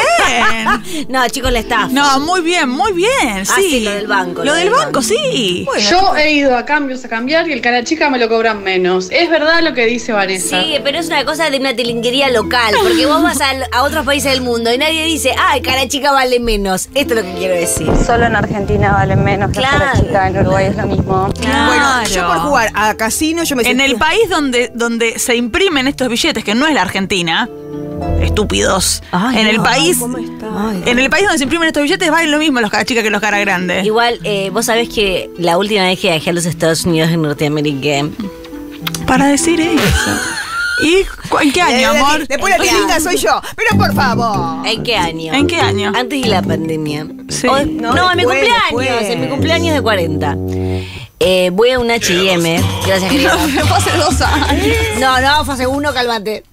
Speaker 1: No, chicos, la estafa.
Speaker 2: No, muy bien, muy bien. Sí,
Speaker 1: Ah, sí, lo del banco,
Speaker 2: Lo del banco, sí.
Speaker 3: Bueno,
Speaker 6: Yo he ido a cambios a cambiar y el cara chica me lo cobran menos. Es verdad lo que dice Vanessa.
Speaker 1: Sí, pero es una cosa de una tilinguería local, porque vos vas al- a, otros países del mundo y nadie dice, ay, cara chica vale menos. Esto es lo que quiero decir.
Speaker 13: Solo en Argentina valen menos que
Speaker 1: Claro.
Speaker 13: la chica, en Uruguay es lo mismo.
Speaker 3: Bueno, yo por jugar a casino, yo me
Speaker 2: En
Speaker 3: sentía-
Speaker 2: el país donde, donde se imprimen estos billetes, que no es la Argentina, estúpidos.
Speaker 1: Ay,
Speaker 2: en el
Speaker 1: no,
Speaker 2: país.
Speaker 3: ¿Cómo está?
Speaker 1: Ay,
Speaker 2: En el país donde se imprimen estos billetes valen lo mismo los cara chicas que los cara grandes.
Speaker 1: Igual, eh, vos sabés que la última vez que viajé a los Estados Unidos en Norteamérica.
Speaker 2: Para decir eso. ¿Y cu- en qué
Speaker 3: Eh,
Speaker 2: año, amor?
Speaker 3: Después la
Speaker 1: ¿En qué
Speaker 3: tilinga
Speaker 1: año?
Speaker 3: soy yo. Pero por favor.
Speaker 1: ¿En qué año?
Speaker 2: ¿En qué año?
Speaker 1: Antes de la pandemia.
Speaker 2: Sí.
Speaker 1: O-
Speaker 3: No,
Speaker 1: no, en mi
Speaker 3: después,
Speaker 1: cumpleaños,
Speaker 3: después.
Speaker 1: en mi cumpleaños de cuarenta. Eh, voy a un H y M. Gracias, querido.
Speaker 2: Fue hace dos años.
Speaker 1: No, no, fue hace uno, cálmate.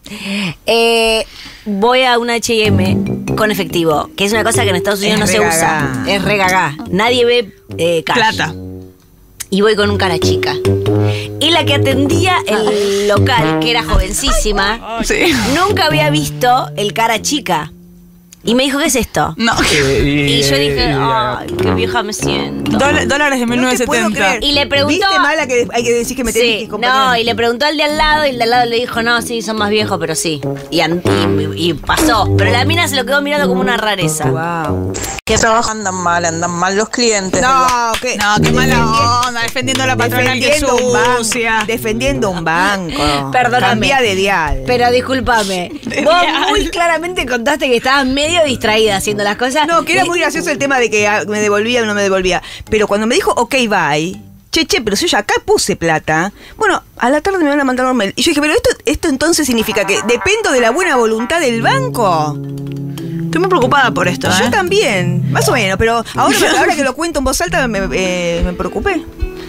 Speaker 1: Eh, voy a un H y M con efectivo, que es una cosa que en Estados Unidos
Speaker 3: Es
Speaker 1: no se
Speaker 3: re
Speaker 1: usa.
Speaker 3: gagá.
Speaker 1: Es re gagá. Nadie ve eh, cash.
Speaker 2: Plata.
Speaker 1: Y voy con un cara chica. Y la que atendía el local, que era jovencísima,
Speaker 2: Sí.
Speaker 1: nunca había visto el cara chica. Y me dijo, ¿qué es esto?
Speaker 2: No.
Speaker 1: Y yo dije, ay, qué vieja me siento.
Speaker 2: Dol- dólares de mil novecientos setenta.
Speaker 1: Y le preguntó.
Speaker 3: ¿Viste mala que hay que decir que me tenés
Speaker 1: Sí,
Speaker 3: que comparar?
Speaker 1: no, y le preguntó al de al lado y el de al lado le dijo, no, sí, son más viejos, pero sí. Y, an- y, y pasó. Pero la mina se lo quedó mirando como una rareza.
Speaker 3: Wow.
Speaker 1: ¿Qué
Speaker 14: trabajo? Andan mal, andan mal los clientes.
Speaker 3: No, que
Speaker 2: No, qué mala onda, defendiendo a la patrona que
Speaker 3: defendiendo un banco,
Speaker 2: sucia.
Speaker 3: defendiendo un banco.
Speaker 1: Perdóname.
Speaker 3: Cambia de dial.
Speaker 1: Pero discúlpame, vos muy claramente contaste que estabas medio distraída haciendo las cosas.
Speaker 3: No, que era
Speaker 1: Y-
Speaker 3: muy gracioso el tema de que ah, me devolvía o no me devolvía. Pero cuando me dijo, ok, bye, che, che, pero si yo ya acá puse plata, bueno, a la tarde me van a mandar un mail. Y yo dije, pero esto, esto entonces significa que dependo de la buena voluntad del banco.
Speaker 2: Estoy muy preocupada por esto,
Speaker 3: Yo
Speaker 2: ¿eh?
Speaker 3: también, más o menos, pero ahora, ahora que lo cuento en voz alta me, eh, me preocupé.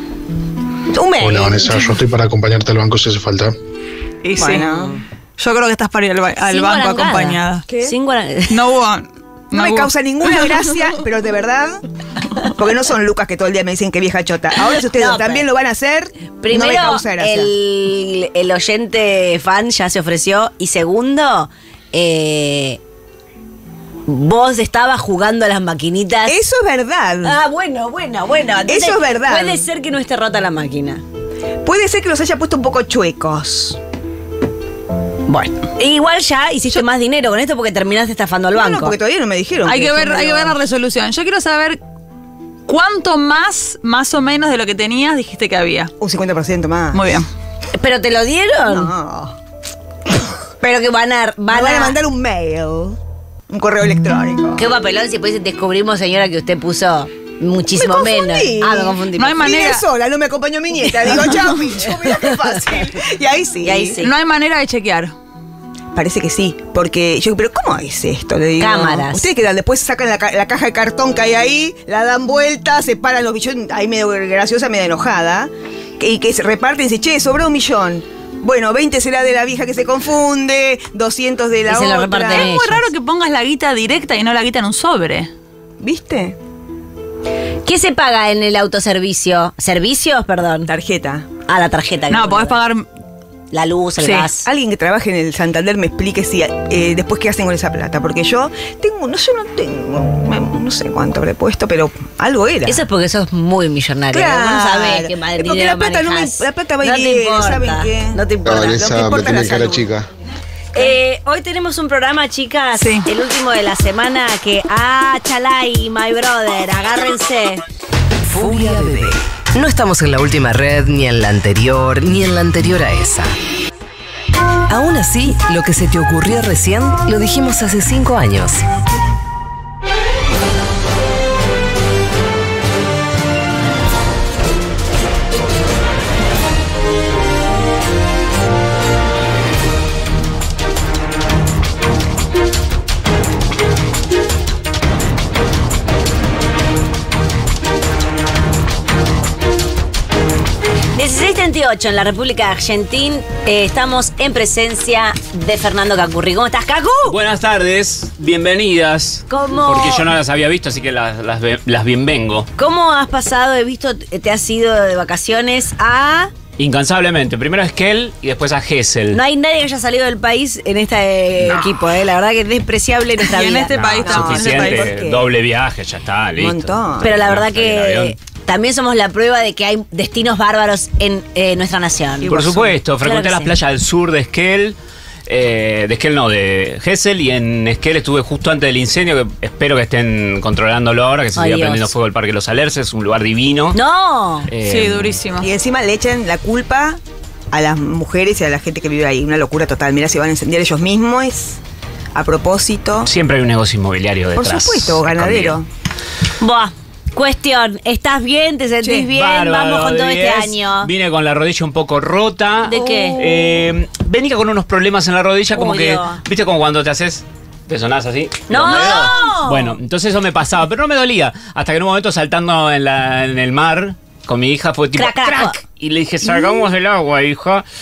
Speaker 3: Un mail.
Speaker 15: Hola Vanessa, yo estoy para acompañarte al banco si hace falta.
Speaker 2: Y sí.
Speaker 3: Bueno.
Speaker 2: Yo creo que estás para ir al, ba- al
Speaker 1: Sin
Speaker 2: banco
Speaker 1: guarangada.
Speaker 2: acompañada.
Speaker 3: ¿Qué?
Speaker 1: Sin guarangada.
Speaker 2: No hubo.
Speaker 3: No me
Speaker 2: hubo-
Speaker 3: causa ninguna gracia, pero de verdad, porque no son Lucas que todo el día me dicen que vieja chota. Ahora si ustedes
Speaker 1: No,
Speaker 3: también
Speaker 1: pero-
Speaker 3: lo van a hacer,
Speaker 1: Primero,
Speaker 3: no me causa gracia.
Speaker 1: el, el oyente fan ya se ofreció. Y segundo, eh, vos estabas jugando a las maquinitas.
Speaker 3: Eso es verdad.
Speaker 1: Ah, bueno, bueno, bueno. Entonces,
Speaker 3: Eso es verdad.
Speaker 1: Puede ser que no esté rota la máquina.
Speaker 3: Puede ser que los haya puesto un poco chuecos.
Speaker 1: Bueno. Igual ya hiciste más dinero con esto porque terminaste estafando al
Speaker 3: No,
Speaker 1: banco.
Speaker 3: no, porque todavía no me dijeron.
Speaker 2: Hay que ver,
Speaker 3: yo me
Speaker 2: hay que
Speaker 3: lo-
Speaker 2: ver la resolución. Yo quiero saber cuánto más, más o menos de lo que tenías dijiste que había.
Speaker 3: Un cincuenta por ciento más.
Speaker 2: Muy bien.
Speaker 1: ¿Pero te lo dieron?
Speaker 3: No.
Speaker 1: Pero que van a...
Speaker 3: Me
Speaker 1: Van
Speaker 3: van
Speaker 1: a,
Speaker 3: a mandar un mail. Un correo electrónico.
Speaker 1: Qué papelón si después descubrimos, señora, que usted puso muchísimo
Speaker 3: Me confundí.
Speaker 1: menos. Ah, me confundí.
Speaker 2: No hay manera-
Speaker 3: Vine sola, no me acompañó mi nieta. Digo, chao, bicho, mira qué fácil. Y ahí sí.
Speaker 1: Y ahí sí.
Speaker 2: No hay manera de chequear.
Speaker 3: Parece que sí, porque yo, pero ¿cómo es esto? Le digo.
Speaker 1: Cámaras.
Speaker 3: Ustedes que dan, después sacan la, ca- la caja de cartón que hay ahí, la dan vuelta, separan los billones, ahí medio graciosa, medio enojada, que- y que se reparten y dicen, che, sobró un millón. Bueno, veinte será de la vieja que se confunde, doscientos de la
Speaker 1: Y se
Speaker 3: otra.
Speaker 1: lo reparten
Speaker 2: Es muy
Speaker 1: ellos.
Speaker 2: raro que pongas la guita directa y no la guita en un sobre.
Speaker 3: ¿Viste?
Speaker 1: ¿Qué se paga en el autoservicio? ¿Servicios? Perdón.
Speaker 3: Tarjeta.
Speaker 1: Ah, la tarjeta.
Speaker 2: No, podés pagar.
Speaker 1: La luz, el
Speaker 2: Sí.
Speaker 1: gas.
Speaker 3: Alguien que trabaje en el Santander me explique si eh, después qué hacen con esa plata, porque yo tengo, no sé, no tengo, no sé cuánto habré puesto, pero algo era.
Speaker 1: Eso es porque sos muy millonario.
Speaker 3: Claro.
Speaker 1: Vos no sabés qué madre
Speaker 3: Es porque
Speaker 1: dinero
Speaker 3: la plata no me-
Speaker 1: manejás.
Speaker 3: la plata va y
Speaker 1: No te
Speaker 3: viene,
Speaker 1: importa,
Speaker 3: ¿saben qué?
Speaker 1: No te importa.
Speaker 3: Vanessa,
Speaker 15: Vanessa,
Speaker 3: me
Speaker 15: me
Speaker 3: importa
Speaker 15: tiene
Speaker 3: la
Speaker 15: cara
Speaker 3: salud.
Speaker 15: chica.
Speaker 1: Eh, hoy tenemos un programa, chicas,
Speaker 2: Sí.
Speaker 1: el último de la semana que... Ah, chalai, my brother, agárrense.
Speaker 16: Furia Bebé. No estamos en la última red, ni en la anterior, ni en la anterior a esa. Aún así, lo que se te ocurrió recién, lo dijimos hace cinco años.
Speaker 1: dieciséis treinta y ocho en la República de Argentina. Eh, estamos en presencia de Fernando Cacurri. ¿Cómo estás, Cacu?
Speaker 4: Buenas tardes, bienvenidas.
Speaker 1: ¿Cómo?
Speaker 4: Porque yo no las había visto, así que las, las, ve- las bienvengo.
Speaker 1: ¿Cómo has pasado? He visto, te has ido de vacaciones a...
Speaker 4: Incansablemente. Primero a Esquel y después a Gesell.
Speaker 1: No hay nadie que haya salido del país en este eh,
Speaker 4: No.
Speaker 1: equipo, eh. La verdad que es despreciable nuestra
Speaker 2: Y en
Speaker 1: vida.
Speaker 2: este país
Speaker 4: No,
Speaker 2: también.
Speaker 4: suficiente,
Speaker 3: en este país, ¿por qué?
Speaker 4: doble viaje, ya está, listo.
Speaker 3: montón.
Speaker 1: Pero la
Speaker 4: No,
Speaker 1: verdad
Speaker 4: salir en
Speaker 1: que
Speaker 4: avión.
Speaker 1: también somos la prueba de que hay destinos bárbaros en eh, nuestra nación.
Speaker 4: Por supuesto, frecuenté
Speaker 1: Claro
Speaker 4: las
Speaker 1: que
Speaker 4: playas del sur de Esquel. Eh, de Esquel no, de Gesell. Y en Esquel estuve justo antes del incendio, que espero que estén controlándolo ahora, que se
Speaker 1: Ay,
Speaker 4: siga
Speaker 1: Dios.
Speaker 4: prendiendo fuego el Parque Los Alerces, es un lugar divino.
Speaker 1: ¡No!
Speaker 4: Eh,
Speaker 2: Sí, durísimo.
Speaker 3: Y encima le echan la culpa a las mujeres y a la gente que vive ahí. Una locura total. Mirá, si van a incendiar ellos mismos, es a propósito.
Speaker 4: Siempre hay un negocio inmobiliario
Speaker 3: Por
Speaker 4: detrás.
Speaker 3: supuesto, ganadero.
Speaker 4: conmigo.
Speaker 1: Buah. Cuestión, ¿estás bien? ¿Te sentís
Speaker 3: Sí.
Speaker 1: bien?
Speaker 4: Bárbaro,
Speaker 1: Vamos con todo
Speaker 4: de
Speaker 1: este
Speaker 4: diez.
Speaker 1: año.
Speaker 4: Vine con la rodilla un poco rota.
Speaker 1: ¿De qué?
Speaker 4: Eh, venía con unos problemas en la rodilla, como
Speaker 1: Uy,
Speaker 4: que,
Speaker 1: Dios.
Speaker 4: ¿viste como cuando te haces, te sonás así?
Speaker 1: ¡No!
Speaker 4: Los dedos. Bueno, entonces eso me pasaba, pero no me dolía. Hasta que en un momento saltando en, la, en el mar con mi hija fue tipo
Speaker 1: Crac, crac.
Speaker 4: crack. Y le dije, salgamos del agua, hija.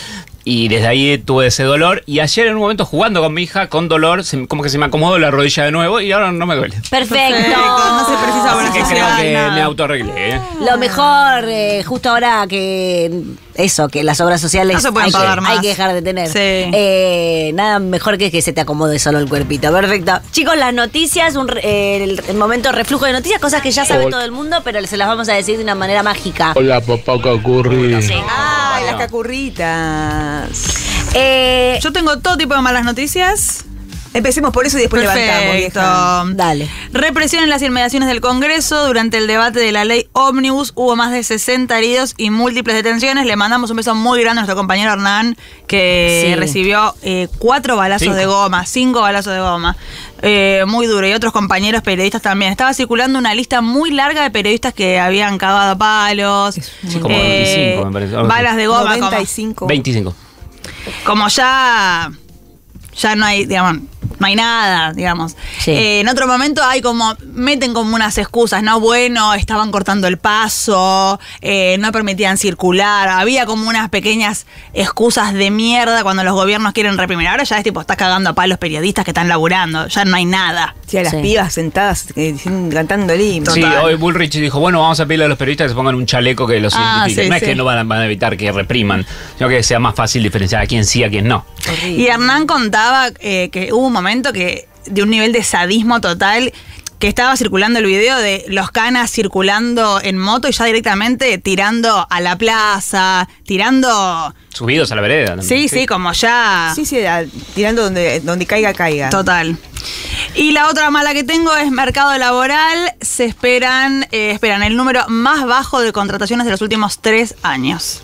Speaker 4: y desde ahí tuve ese dolor. Y ayer en un momento jugando con mi hija, con dolor, se- como que se me acomodó la rodilla de nuevo y ahora no me duele.
Speaker 1: Perfecto.
Speaker 2: No se precisa buena
Speaker 4: Así que creo
Speaker 2: sociedad,
Speaker 4: que
Speaker 2: nada.
Speaker 4: me autorreglé. ¿eh?
Speaker 1: Lo mejor, eh, justo ahora que eso, que las obras sociales
Speaker 2: No se pueden
Speaker 1: hay, que,
Speaker 2: pagar más.
Speaker 1: hay que dejar de tener.
Speaker 2: Sí.
Speaker 1: Eh, nada mejor que que se te acomode solo el cuerpito. Perfecto. Chicos, las noticias, un re- eh, el, el momento reflujo de noticias, cosas que ya sabe
Speaker 15: Hola.
Speaker 1: todo el mundo, pero se las vamos a decir de una manera mágica.
Speaker 15: Hola, papá Cacurri.
Speaker 3: Ay, las cacurritas.
Speaker 1: Eh,
Speaker 2: Yo tengo todo tipo de malas noticias.
Speaker 3: Empecemos por eso y después levantamos,
Speaker 2: Perfecto.
Speaker 3: vieja.
Speaker 1: Dale.
Speaker 2: Represión en las inmediaciones del Congreso. Durante el debate de la ley Ómnibus hubo más de sesenta heridos y múltiples detenciones. Le mandamos un beso muy grande a nuestro compañero Hernán, que
Speaker 1: Sí.
Speaker 2: recibió eh, cuatro balazos
Speaker 4: Cinco.
Speaker 2: de goma, cinco balazos de goma. Eh, muy duro. Y otros compañeros periodistas también. Estaba circulando una lista muy larga de periodistas que habían cagado a palos.
Speaker 4: Sí, como veinticinco, me parece, algo así.
Speaker 2: Balas de goma. como-
Speaker 3: noventa y cinco.
Speaker 4: veinticinco.
Speaker 2: como ya ya no hay, digamos, no hay nada, digamos.
Speaker 1: Sí.
Speaker 2: Eh, en otro momento hay como, meten como unas excusas, ¿no? Bueno, estaban cortando el paso, eh, no permitían circular, había como unas pequeñas excusas de mierda cuando los gobiernos quieren reprimir. Ahora ya es tipo, estás cagando a palos periodistas que están laburando, ya no hay nada.
Speaker 3: Sí, a las
Speaker 1: Sí.
Speaker 3: pibas sentadas eh, diciendo- cantando el himno.
Speaker 4: Sí,
Speaker 2: Total.
Speaker 4: hoy Bullrich dijo, bueno, vamos a pedirle a los periodistas que se pongan un chaleco que los
Speaker 2: Ah,
Speaker 4: identifique.
Speaker 2: sí,
Speaker 4: no es
Speaker 2: sí.
Speaker 4: que no van a, van a evitar que repriman, sino que sea más fácil diferenciar a quién sí, a quién no.
Speaker 3: Horrible.
Speaker 2: Y Hernán contaba eh, que hubo un momento que de un nivel de sadismo total, que estaba circulando el video de los canas circulando en moto y ya directamente tirando a la plaza, tirando...
Speaker 4: Subidos a la vereda también.
Speaker 2: Sí, sí, como ya...
Speaker 3: Sí, sí, a- tirando donde, donde caiga, caiga.
Speaker 2: Total. Y la otra mala que tengo es mercado laboral. Se esperan, eh, esperan el número más bajo de contrataciones de los últimos tres años.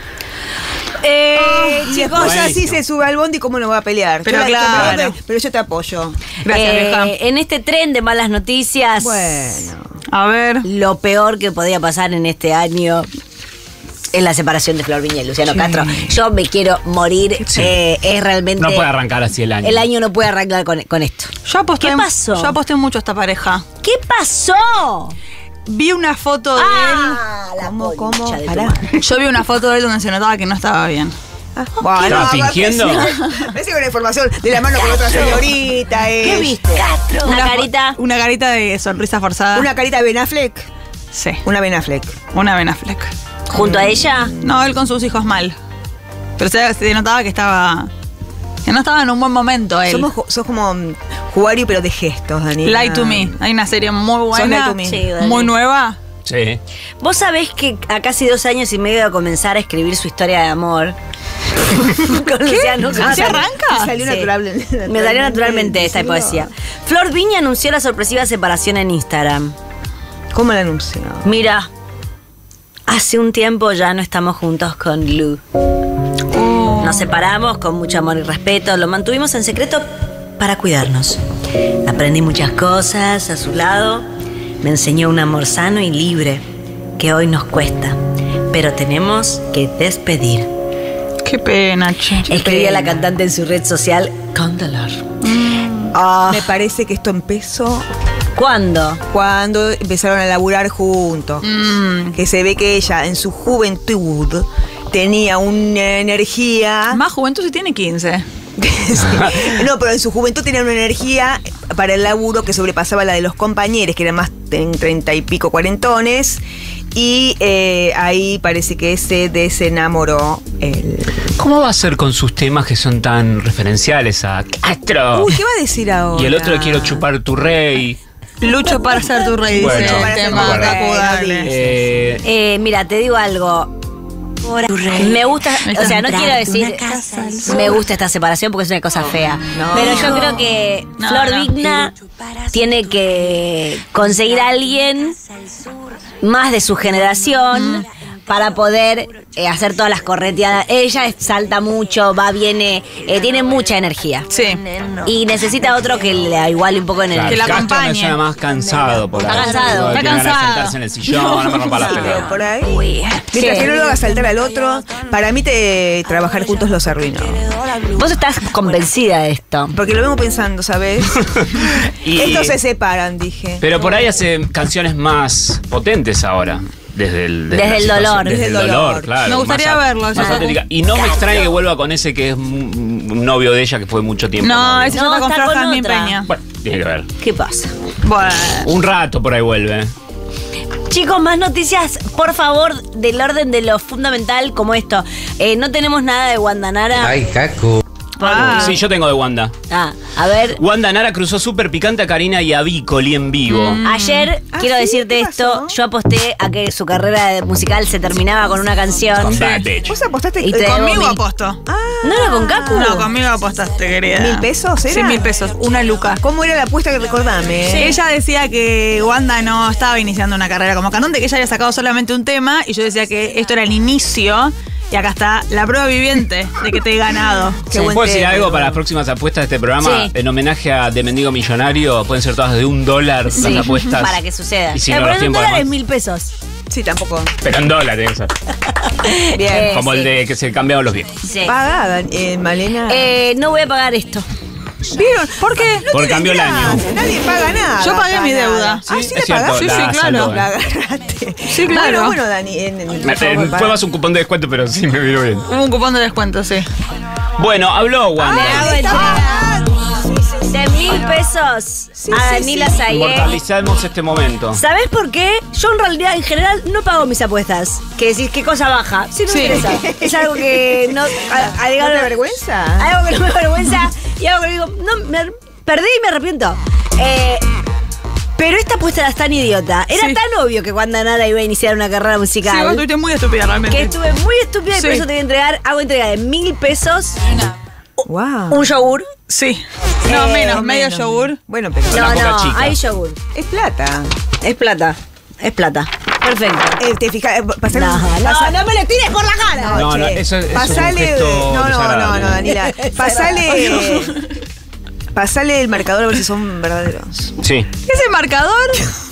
Speaker 1: eh,
Speaker 3: Y después ya sí
Speaker 4: Buenísimo.
Speaker 3: se sube al bondi, ¿cómo no va a pelear?
Speaker 2: Pero
Speaker 3: Yo la-
Speaker 2: claro.
Speaker 3: pero, pero yo te apoyo.
Speaker 2: Gracias,
Speaker 1: eh,
Speaker 2: vieja.
Speaker 1: en este tren de malas noticias,
Speaker 3: Bueno.
Speaker 2: A ver.
Speaker 1: lo peor que podía pasar en este año es la separación de Flor Viña y Luciano
Speaker 3: Sí.
Speaker 1: Castro. Yo me quiero morir.
Speaker 4: Sí.
Speaker 1: eh, es realmente.
Speaker 4: No puede arrancar así el año.
Speaker 1: El año no puede arrancar con, con esto.
Speaker 2: Yo aposté,
Speaker 1: ¿Qué pasó?
Speaker 2: Yo aposté mucho a esta pareja.
Speaker 1: ¿Qué pasó?
Speaker 2: Vi una foto de
Speaker 1: Ah, la
Speaker 3: ¿Cómo,
Speaker 1: concha
Speaker 3: cómo?
Speaker 1: de tu
Speaker 3: Pará.
Speaker 1: madre.
Speaker 2: él. Yo vi una foto de él donde se notaba que no estaba bien.
Speaker 3: Ah, bueno,
Speaker 4: ¿Estaba fingiendo?
Speaker 3: Parece que una información de la mano con otra señorita.
Speaker 1: ¿Qué
Speaker 3: es-
Speaker 1: viste? Una
Speaker 2: Una-
Speaker 1: carita.
Speaker 2: Una carita de sonrisa forzada.
Speaker 3: Una carita de Ben Affleck.
Speaker 2: Sí,
Speaker 3: Una Ben Affleck.
Speaker 2: una Ben Affleck.
Speaker 1: Junto a ella.
Speaker 2: No, él con sus hijos mal. Pero se, se notaba que estaba. Que no estaba en un buen momento él.
Speaker 3: Somos, jo- sos como mm, jugario, pero de gestos, Daniela.
Speaker 2: Lie to Me. Hay una serie muy buena.
Speaker 3: Lie to Me.
Speaker 1: Sí, Dani.
Speaker 2: muy nueva.
Speaker 4: Sí.
Speaker 1: Vos sabés que a casi dos años y medio de comenzar a escribir su historia de amor. Con Luciano
Speaker 2: ¿Así
Speaker 1: Castro.
Speaker 2: arranca?
Speaker 3: Te salió
Speaker 1: Sí.
Speaker 3: natural-
Speaker 1: Me salió naturalmente esta
Speaker 3: ¿En serio?
Speaker 1: poesía. Flor Viña anunció la sorpresiva separación en Instagram.
Speaker 3: ¿Cómo la anunció?
Speaker 1: Mira, hace un tiempo ya no estamos juntos con Lu. Nos separamos con mucho amor y respeto. Lo mantuvimos en secreto para cuidarnos. Aprendí muchas cosas a su lado. Me enseñó un amor sano y libre que hoy nos cuesta. Pero tenemos que despedir.
Speaker 2: Qué pena, che.
Speaker 1: Escribía la cantante en su red social con dolor.
Speaker 3: Ah, me parece que esto empezó
Speaker 1: ¿Cuándo?
Speaker 3: cuando empezaron a laburar juntos.
Speaker 2: Mm.
Speaker 3: Que se ve que ella en su juventud tenía una energía.
Speaker 2: Más juventud si tiene quince.
Speaker 3: Sí. No, pero en su juventud tenía una energía para el laburo que sobrepasaba la de los compañeros, que eran más de treinta y pico cuarentones. Y eh, ahí parece que se desenamoró el.
Speaker 4: ¿Cómo va a ser con sus temas que son tan referenciales a Castro?
Speaker 3: Uy, ¿qué va a decir ahora?
Speaker 4: Y el otro, quiero chupar tu rey.
Speaker 2: Lucho para ser tu rey,
Speaker 4: Bueno,
Speaker 2: dice.
Speaker 3: para
Speaker 2: el
Speaker 3: ser
Speaker 2: tema
Speaker 3: tu
Speaker 2: de
Speaker 3: rey,
Speaker 2: Capu, dale.
Speaker 4: Eh,
Speaker 1: Eh, mira, te digo algo. Me gusta, o sea, no quiero decir me gusta esta separación porque es una cosa fea. Pero yo creo que
Speaker 2: No,
Speaker 1: Flor
Speaker 2: no.
Speaker 1: Vigna tiene que conseguir a alguien más de su generación para poder eh, hacer todas las correteadas. Ella es- salta mucho, va, viene, eh, tiene mucha energía.
Speaker 2: Sí.
Speaker 1: Y necesita otro que le iguale un poco en
Speaker 4: claro,
Speaker 2: Que la
Speaker 1: energía.
Speaker 4: Castro me
Speaker 2: acompañe.
Speaker 4: suena más cansado por
Speaker 1: Está
Speaker 4: ahí.
Speaker 1: cansado.
Speaker 4: Tiene
Speaker 2: Está
Speaker 4: ganas de
Speaker 2: cansado.
Speaker 4: sentarse en el sillón, no me rompa las pelotas.
Speaker 3: Por ahí. Mientras que no lo haga saltar al otro, para mí te, trabajar juntos los arruinó.
Speaker 1: Vos estás convencida de esto.
Speaker 3: Porque lo vengo pensando, ¿sabes?
Speaker 4: Y-
Speaker 3: Estos se separan, dije.
Speaker 4: Pero por ahí hace canciones más potentes ahora. desde el,
Speaker 1: Desde
Speaker 4: la
Speaker 1: el
Speaker 4: situación,
Speaker 1: dolor.
Speaker 4: Desde el
Speaker 1: Desde el
Speaker 4: dolor,
Speaker 1: dolor.
Speaker 4: claro.
Speaker 2: Me gustaría
Speaker 4: más a-
Speaker 2: verlo,
Speaker 4: más
Speaker 2: ya.
Speaker 4: auténtica. Y no me extraña que vuelva con ese que es un un novio de ella que fue mucho tiempo.
Speaker 2: No,
Speaker 4: novio.
Speaker 2: ese
Speaker 1: No,
Speaker 2: ya está con
Speaker 1: está
Speaker 2: Flor
Speaker 1: con
Speaker 2: Jazmín
Speaker 1: otra.
Speaker 2: Peña.
Speaker 4: Bueno, tiene que ver.
Speaker 1: ¿Qué pasa?
Speaker 2: Bueno.
Speaker 4: Un rato por ahí vuelve.
Speaker 1: Chicos, más noticias, por favor, del orden de lo fundamental como esto. Eh, no tenemos nada de Wanda Nara.
Speaker 9: Ay, Caco.
Speaker 2: Ah.
Speaker 4: Sí, yo tengo de Wanda.
Speaker 1: Ah, a ver.
Speaker 4: Wanda Nara cruzó súper picante a Karina y a Vicoli en vivo.
Speaker 2: Mm.
Speaker 1: Ayer,
Speaker 3: Ah,
Speaker 1: quiero
Speaker 3: ¿sí?
Speaker 1: decirte
Speaker 3: ¿Qué
Speaker 1: esto,
Speaker 3: pasó?
Speaker 1: yo aposté a que su carrera de musical se terminaba con una canción.
Speaker 4: Con Bad Bitch.
Speaker 3: ¿Vos apostaste
Speaker 1: Y te-
Speaker 2: Conmigo
Speaker 1: mi-
Speaker 2: aposto.
Speaker 1: ¿No era con Cacu?
Speaker 2: No, conmigo apostaste, querida.
Speaker 3: ¿Mil pesos era?
Speaker 2: Sí, mil pesos. Una luca.
Speaker 3: ¿Cómo era la apuesta que recordame?
Speaker 2: Sí. Ella decía que Wanda no estaba iniciando una carrera como cantante, que ella había sacado solamente un tema, y yo decía que esto era el inicio, y acá está la prueba viviente de que te he ganado.
Speaker 3: Qué buen
Speaker 4: ¿Puedo decir
Speaker 3: tema.
Speaker 4: algo para las próximas apuestas de este programa?
Speaker 1: Sí.
Speaker 4: En homenaje a De Mendigo Millonario, pueden ser todas de un dólar
Speaker 1: Sí,
Speaker 4: las apuestas.
Speaker 1: para que suceda.
Speaker 4: Y si
Speaker 1: Eh,
Speaker 4: no,
Speaker 1: pero
Speaker 4: los
Speaker 1: en
Speaker 4: tiempos
Speaker 1: dólares
Speaker 4: además.
Speaker 1: mil pesos.
Speaker 3: Sí, tampoco.
Speaker 4: Pero en dólares. eso.
Speaker 3: Bien.
Speaker 1: Eh,
Speaker 4: Como
Speaker 1: sí.
Speaker 4: el de que se cambiaban los viejos.
Speaker 1: Sí.
Speaker 3: Paga, Dan- eh, Malena.
Speaker 1: Eh, no voy a pagar esto.
Speaker 3: ¿Vieron? ¿Por qué? No
Speaker 4: Porque
Speaker 3: tiene
Speaker 4: cambió el
Speaker 3: gracia,
Speaker 4: año.
Speaker 3: Nadie paga nada.
Speaker 2: Yo pagué
Speaker 3: acá,
Speaker 2: mi
Speaker 3: nada.
Speaker 2: deuda.
Speaker 3: Ah,
Speaker 4: Sí,
Speaker 3: ¿sí
Speaker 4: es
Speaker 3: la
Speaker 4: cierto,
Speaker 3: pagaste?
Speaker 2: Sí, sí,
Speaker 4: la
Speaker 2: claro.
Speaker 4: saldó,
Speaker 3: La
Speaker 4: eh.
Speaker 3: agarraste.
Speaker 2: Sí, claro.
Speaker 3: Bueno, bueno, Dani. En, en-
Speaker 4: Me-
Speaker 3: por
Speaker 4: eh,
Speaker 3: favor,
Speaker 4: Fue
Speaker 3: para.
Speaker 4: más un cupón de descuento, pero sí me vino bien.
Speaker 2: Hubo un cupón de descuento, sí.
Speaker 4: Bueno, habló Wanda.
Speaker 1: Le hago entrega de mil pesos a Danila Sayé.
Speaker 4: Inmortalizamos este momento.
Speaker 1: ¿Sabés por qué? Yo en realidad, en general, no pago mis apuestas. Que decís, ¿qué cosa baja? Sí, no
Speaker 2: Sí.
Speaker 1: me interesa. Es algo que no... a- a-
Speaker 3: ¿No
Speaker 1: digamos,
Speaker 3: te vergüenza?
Speaker 1: Algo que no me avergüenza y algo que digo, no, me perdí y me arrepiento. Eh, pero esta apuesta era tan idiota. Era
Speaker 2: Sí.
Speaker 1: tan obvio que Wanda Nara iba a iniciar una carrera
Speaker 2: Sí,
Speaker 1: musical.
Speaker 2: vos estuviste muy estúpida realmente.
Speaker 1: que estuve muy estúpida y por
Speaker 2: Sí.
Speaker 1: eso te voy a entregar, hago entrega de mil pesos,
Speaker 3: Wow.
Speaker 1: un yogur.
Speaker 2: Sí. No,
Speaker 1: Eh,
Speaker 2: menos, medio
Speaker 3: menos.
Speaker 2: yogur.
Speaker 3: Bueno, pero
Speaker 4: Una
Speaker 1: No,
Speaker 4: coca
Speaker 1: no,
Speaker 4: chica.
Speaker 1: hay yogur.
Speaker 3: es plata.
Speaker 1: Es plata. Es plata. Perfecto.
Speaker 3: Eh, te fijas, eh, pasale-
Speaker 1: No, no,
Speaker 3: pasa-
Speaker 1: no me lo tires por la cara.
Speaker 4: No, no,
Speaker 3: che.
Speaker 4: eso es- eso es un
Speaker 3: Pasale.
Speaker 4: gesto
Speaker 3: no, no, no,
Speaker 4: desagradable.
Speaker 3: no, Danila. Pasale. Pasale el marcador a ver si son verdaderos.
Speaker 4: Sí.
Speaker 2: ¿Ese marcador?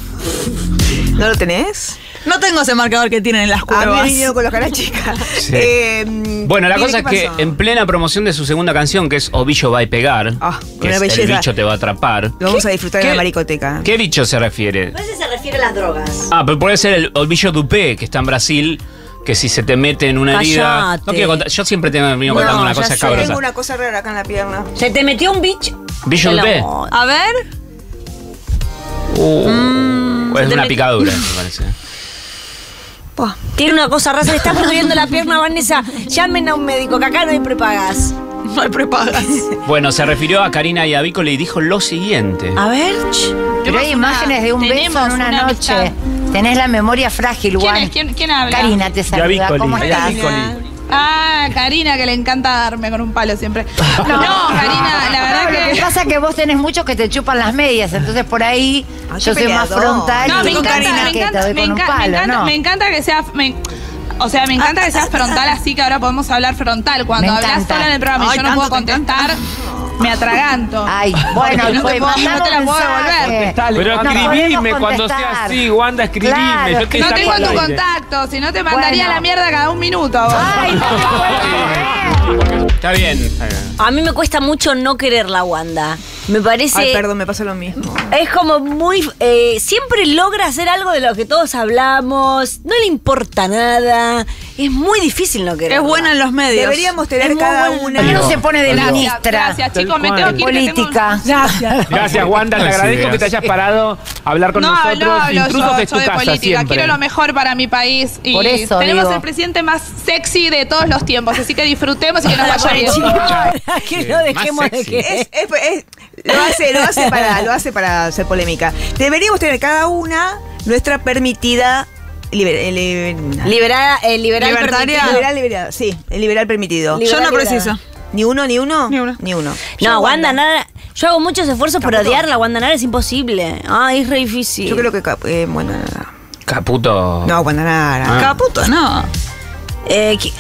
Speaker 3: ¿No lo tenés?
Speaker 2: No tengo ese marcador que tienen en las
Speaker 3: A mí
Speaker 2: cuevas.
Speaker 3: me vinieron con los caras chicas.
Speaker 4: Sí.
Speaker 3: Eh,
Speaker 4: Bueno, la
Speaker 3: mire,
Speaker 4: cosa es
Speaker 3: ¿qué
Speaker 4: que
Speaker 3: pasó?
Speaker 4: en plena promoción de su segunda canción, que es Ovillo va a pegar,
Speaker 3: Ah,
Speaker 4: que
Speaker 3: una
Speaker 4: es
Speaker 3: belleza.
Speaker 4: El bicho te va a atrapar.
Speaker 3: Lo vamos a disfrutar en
Speaker 4: ¿Qué-
Speaker 3: la maricoteca.
Speaker 4: ¿Qué bicho se refiere?
Speaker 1: A veces se refiere a las drogas.
Speaker 4: Ah, pero puede ser el Ovillo Dupé, que está en Brasil, que si se te mete en una herida...
Speaker 1: Cállate.
Speaker 4: No quiero contar, yo siempre te vengo
Speaker 1: No,
Speaker 4: contando una
Speaker 1: ya
Speaker 4: cosa
Speaker 1: sé.
Speaker 3: Tengo
Speaker 4: cabrosa.
Speaker 3: una cosa rara acá en la pierna.
Speaker 1: Se te metió un bicho.
Speaker 4: Billo
Speaker 1: Te lo-
Speaker 4: Dupé.
Speaker 2: A ver.
Speaker 4: Uh, es
Speaker 1: te
Speaker 4: una
Speaker 1: met-
Speaker 4: picadura, me parece.
Speaker 3: Buah.
Speaker 1: Tiene una cosa rara, se le está pudriendo la pierna, Vanessa. Llamen a un médico, que acá no hay prepagas.
Speaker 2: No hay prepagas.
Speaker 4: Bueno, se refirió a Karina y a Vicoli y dijo lo siguiente.
Speaker 1: A ver. ch.
Speaker 17: Pero hay imágenes de un beso
Speaker 18: tenemos
Speaker 17: en una,
Speaker 18: una
Speaker 17: noche.
Speaker 18: amistad.
Speaker 17: Tenés la memoria frágil,
Speaker 18: ¿Quién
Speaker 17: Juan.
Speaker 18: es? ¿Quién, quién habla?
Speaker 17: Karina te saluda.
Speaker 4: Vicoli,
Speaker 17: ¿Cómo
Speaker 4: ya
Speaker 17: estás?
Speaker 4: Vicoli.
Speaker 18: Ah, Karina, que le encanta darme con un palo siempre. No, Karina, la verdad
Speaker 17: No,
Speaker 18: que...
Speaker 17: Lo que pasa es que vos tenés muchos que te chupan las medias, entonces por ahí
Speaker 3: Ay,
Speaker 17: yo
Speaker 3: qué
Speaker 17: soy más
Speaker 3: peleador.
Speaker 17: frontal
Speaker 18: No,
Speaker 17: y
Speaker 18: me
Speaker 17: con
Speaker 18: encanta,
Speaker 17: Karina
Speaker 18: me
Speaker 17: que
Speaker 18: encanta,
Speaker 17: te doy
Speaker 18: me
Speaker 17: con un
Speaker 18: encanta, me
Speaker 17: palo,
Speaker 18: encanta,
Speaker 17: ¿no?
Speaker 18: me encanta que sea... me- o sea, me encanta que seas frontal, así que ahora podemos hablar frontal. Cuando
Speaker 17: Me
Speaker 18: hablas
Speaker 17: encanta.
Speaker 18: sola en el programa y
Speaker 2: Ay,
Speaker 18: yo no
Speaker 2: tanto
Speaker 18: puedo
Speaker 2: te encanta.
Speaker 18: contestar, me atraganto.
Speaker 17: Ay, bueno,
Speaker 18: Porque no,
Speaker 17: pues
Speaker 18: te puedo, no
Speaker 17: mandame
Speaker 18: te la
Speaker 17: un
Speaker 18: puedo
Speaker 17: mensaje.
Speaker 18: devolver.
Speaker 19: Pero
Speaker 17: No
Speaker 19: escribime
Speaker 17: podemos
Speaker 19: cuando sea
Speaker 17: contestar.
Speaker 19: así, Wanda, escribime.
Speaker 17: Claro,
Speaker 19: yo te
Speaker 17: es que
Speaker 18: No
Speaker 19: saco
Speaker 18: tengo
Speaker 19: al
Speaker 18: tu
Speaker 19: aire.
Speaker 18: contacto, si no te mandaría
Speaker 17: Bueno.
Speaker 18: a la mierda cada un minuto.
Speaker 17: Ay, no te puedo creer.
Speaker 4: Está bien. está bien.
Speaker 1: A mí me cuesta mucho no querer la Wanda. Me parece.
Speaker 3: Ay, perdón, me pasó lo mismo.
Speaker 1: Es como muy. eh, siempre logra hacer algo de lo que todos hablamos. No le importa nada. Es muy difícil no querer.
Speaker 2: Es buena en los medios.
Speaker 3: Deberíamos tener
Speaker 1: Es muy
Speaker 3: cada
Speaker 1: bueno.
Speaker 3: una.
Speaker 17: ¿Por qué no se pone de
Speaker 18: Gracias,
Speaker 17: ministra?
Speaker 18: gracias, chicos, me
Speaker 19: Tal
Speaker 18: tengo que ir. que tengo-
Speaker 17: Política.
Speaker 18: Gracias.
Speaker 19: Gracias, Wanda. Te
Speaker 4: Las
Speaker 19: agradezco
Speaker 4: ideas.
Speaker 19: que te hayas parado a hablar con
Speaker 18: No,
Speaker 19: nosotros.
Speaker 18: no hablo
Speaker 19: Intrusos
Speaker 18: yo,
Speaker 19: es tu
Speaker 18: yo de
Speaker 19: casa
Speaker 18: política.
Speaker 19: siempre.
Speaker 18: Quiero lo mejor para mi país. Y
Speaker 17: Por eso
Speaker 18: tenemos
Speaker 17: digo.
Speaker 18: el presidente más sexy de todos los tiempos, así que disfrutemos y que nos vaya bien.
Speaker 1: Que no dejemos de
Speaker 4: sexy.
Speaker 1: que.
Speaker 3: Es- es- es- lo hace, lo hace para, lo hace para hacer polémica. Deberíamos tener cada una nuestra permitida liber- eh, liber-
Speaker 1: Liberada, eh, liberal
Speaker 2: Libertaria.
Speaker 1: permitido.
Speaker 3: liberal, liberal, sí, el liberal permitido.
Speaker 1: Liberal,
Speaker 2: Yo no
Speaker 1: liberal.
Speaker 2: preciso.
Speaker 3: Ni uno, ni uno,
Speaker 2: Ni uno.
Speaker 3: ni uno.
Speaker 1: No, Wanda Nara. Yo hago muchos esfuerzos por
Speaker 3: Caputo.
Speaker 1: odiarla. Wanda Nara es imposible. Ay, es re difícil.
Speaker 3: Yo creo que cap- eh, bueno, nada.
Speaker 4: Caputo.
Speaker 3: No, Wanda Nara.
Speaker 4: Ah.
Speaker 2: Caputo, no.
Speaker 1: Eh, qui-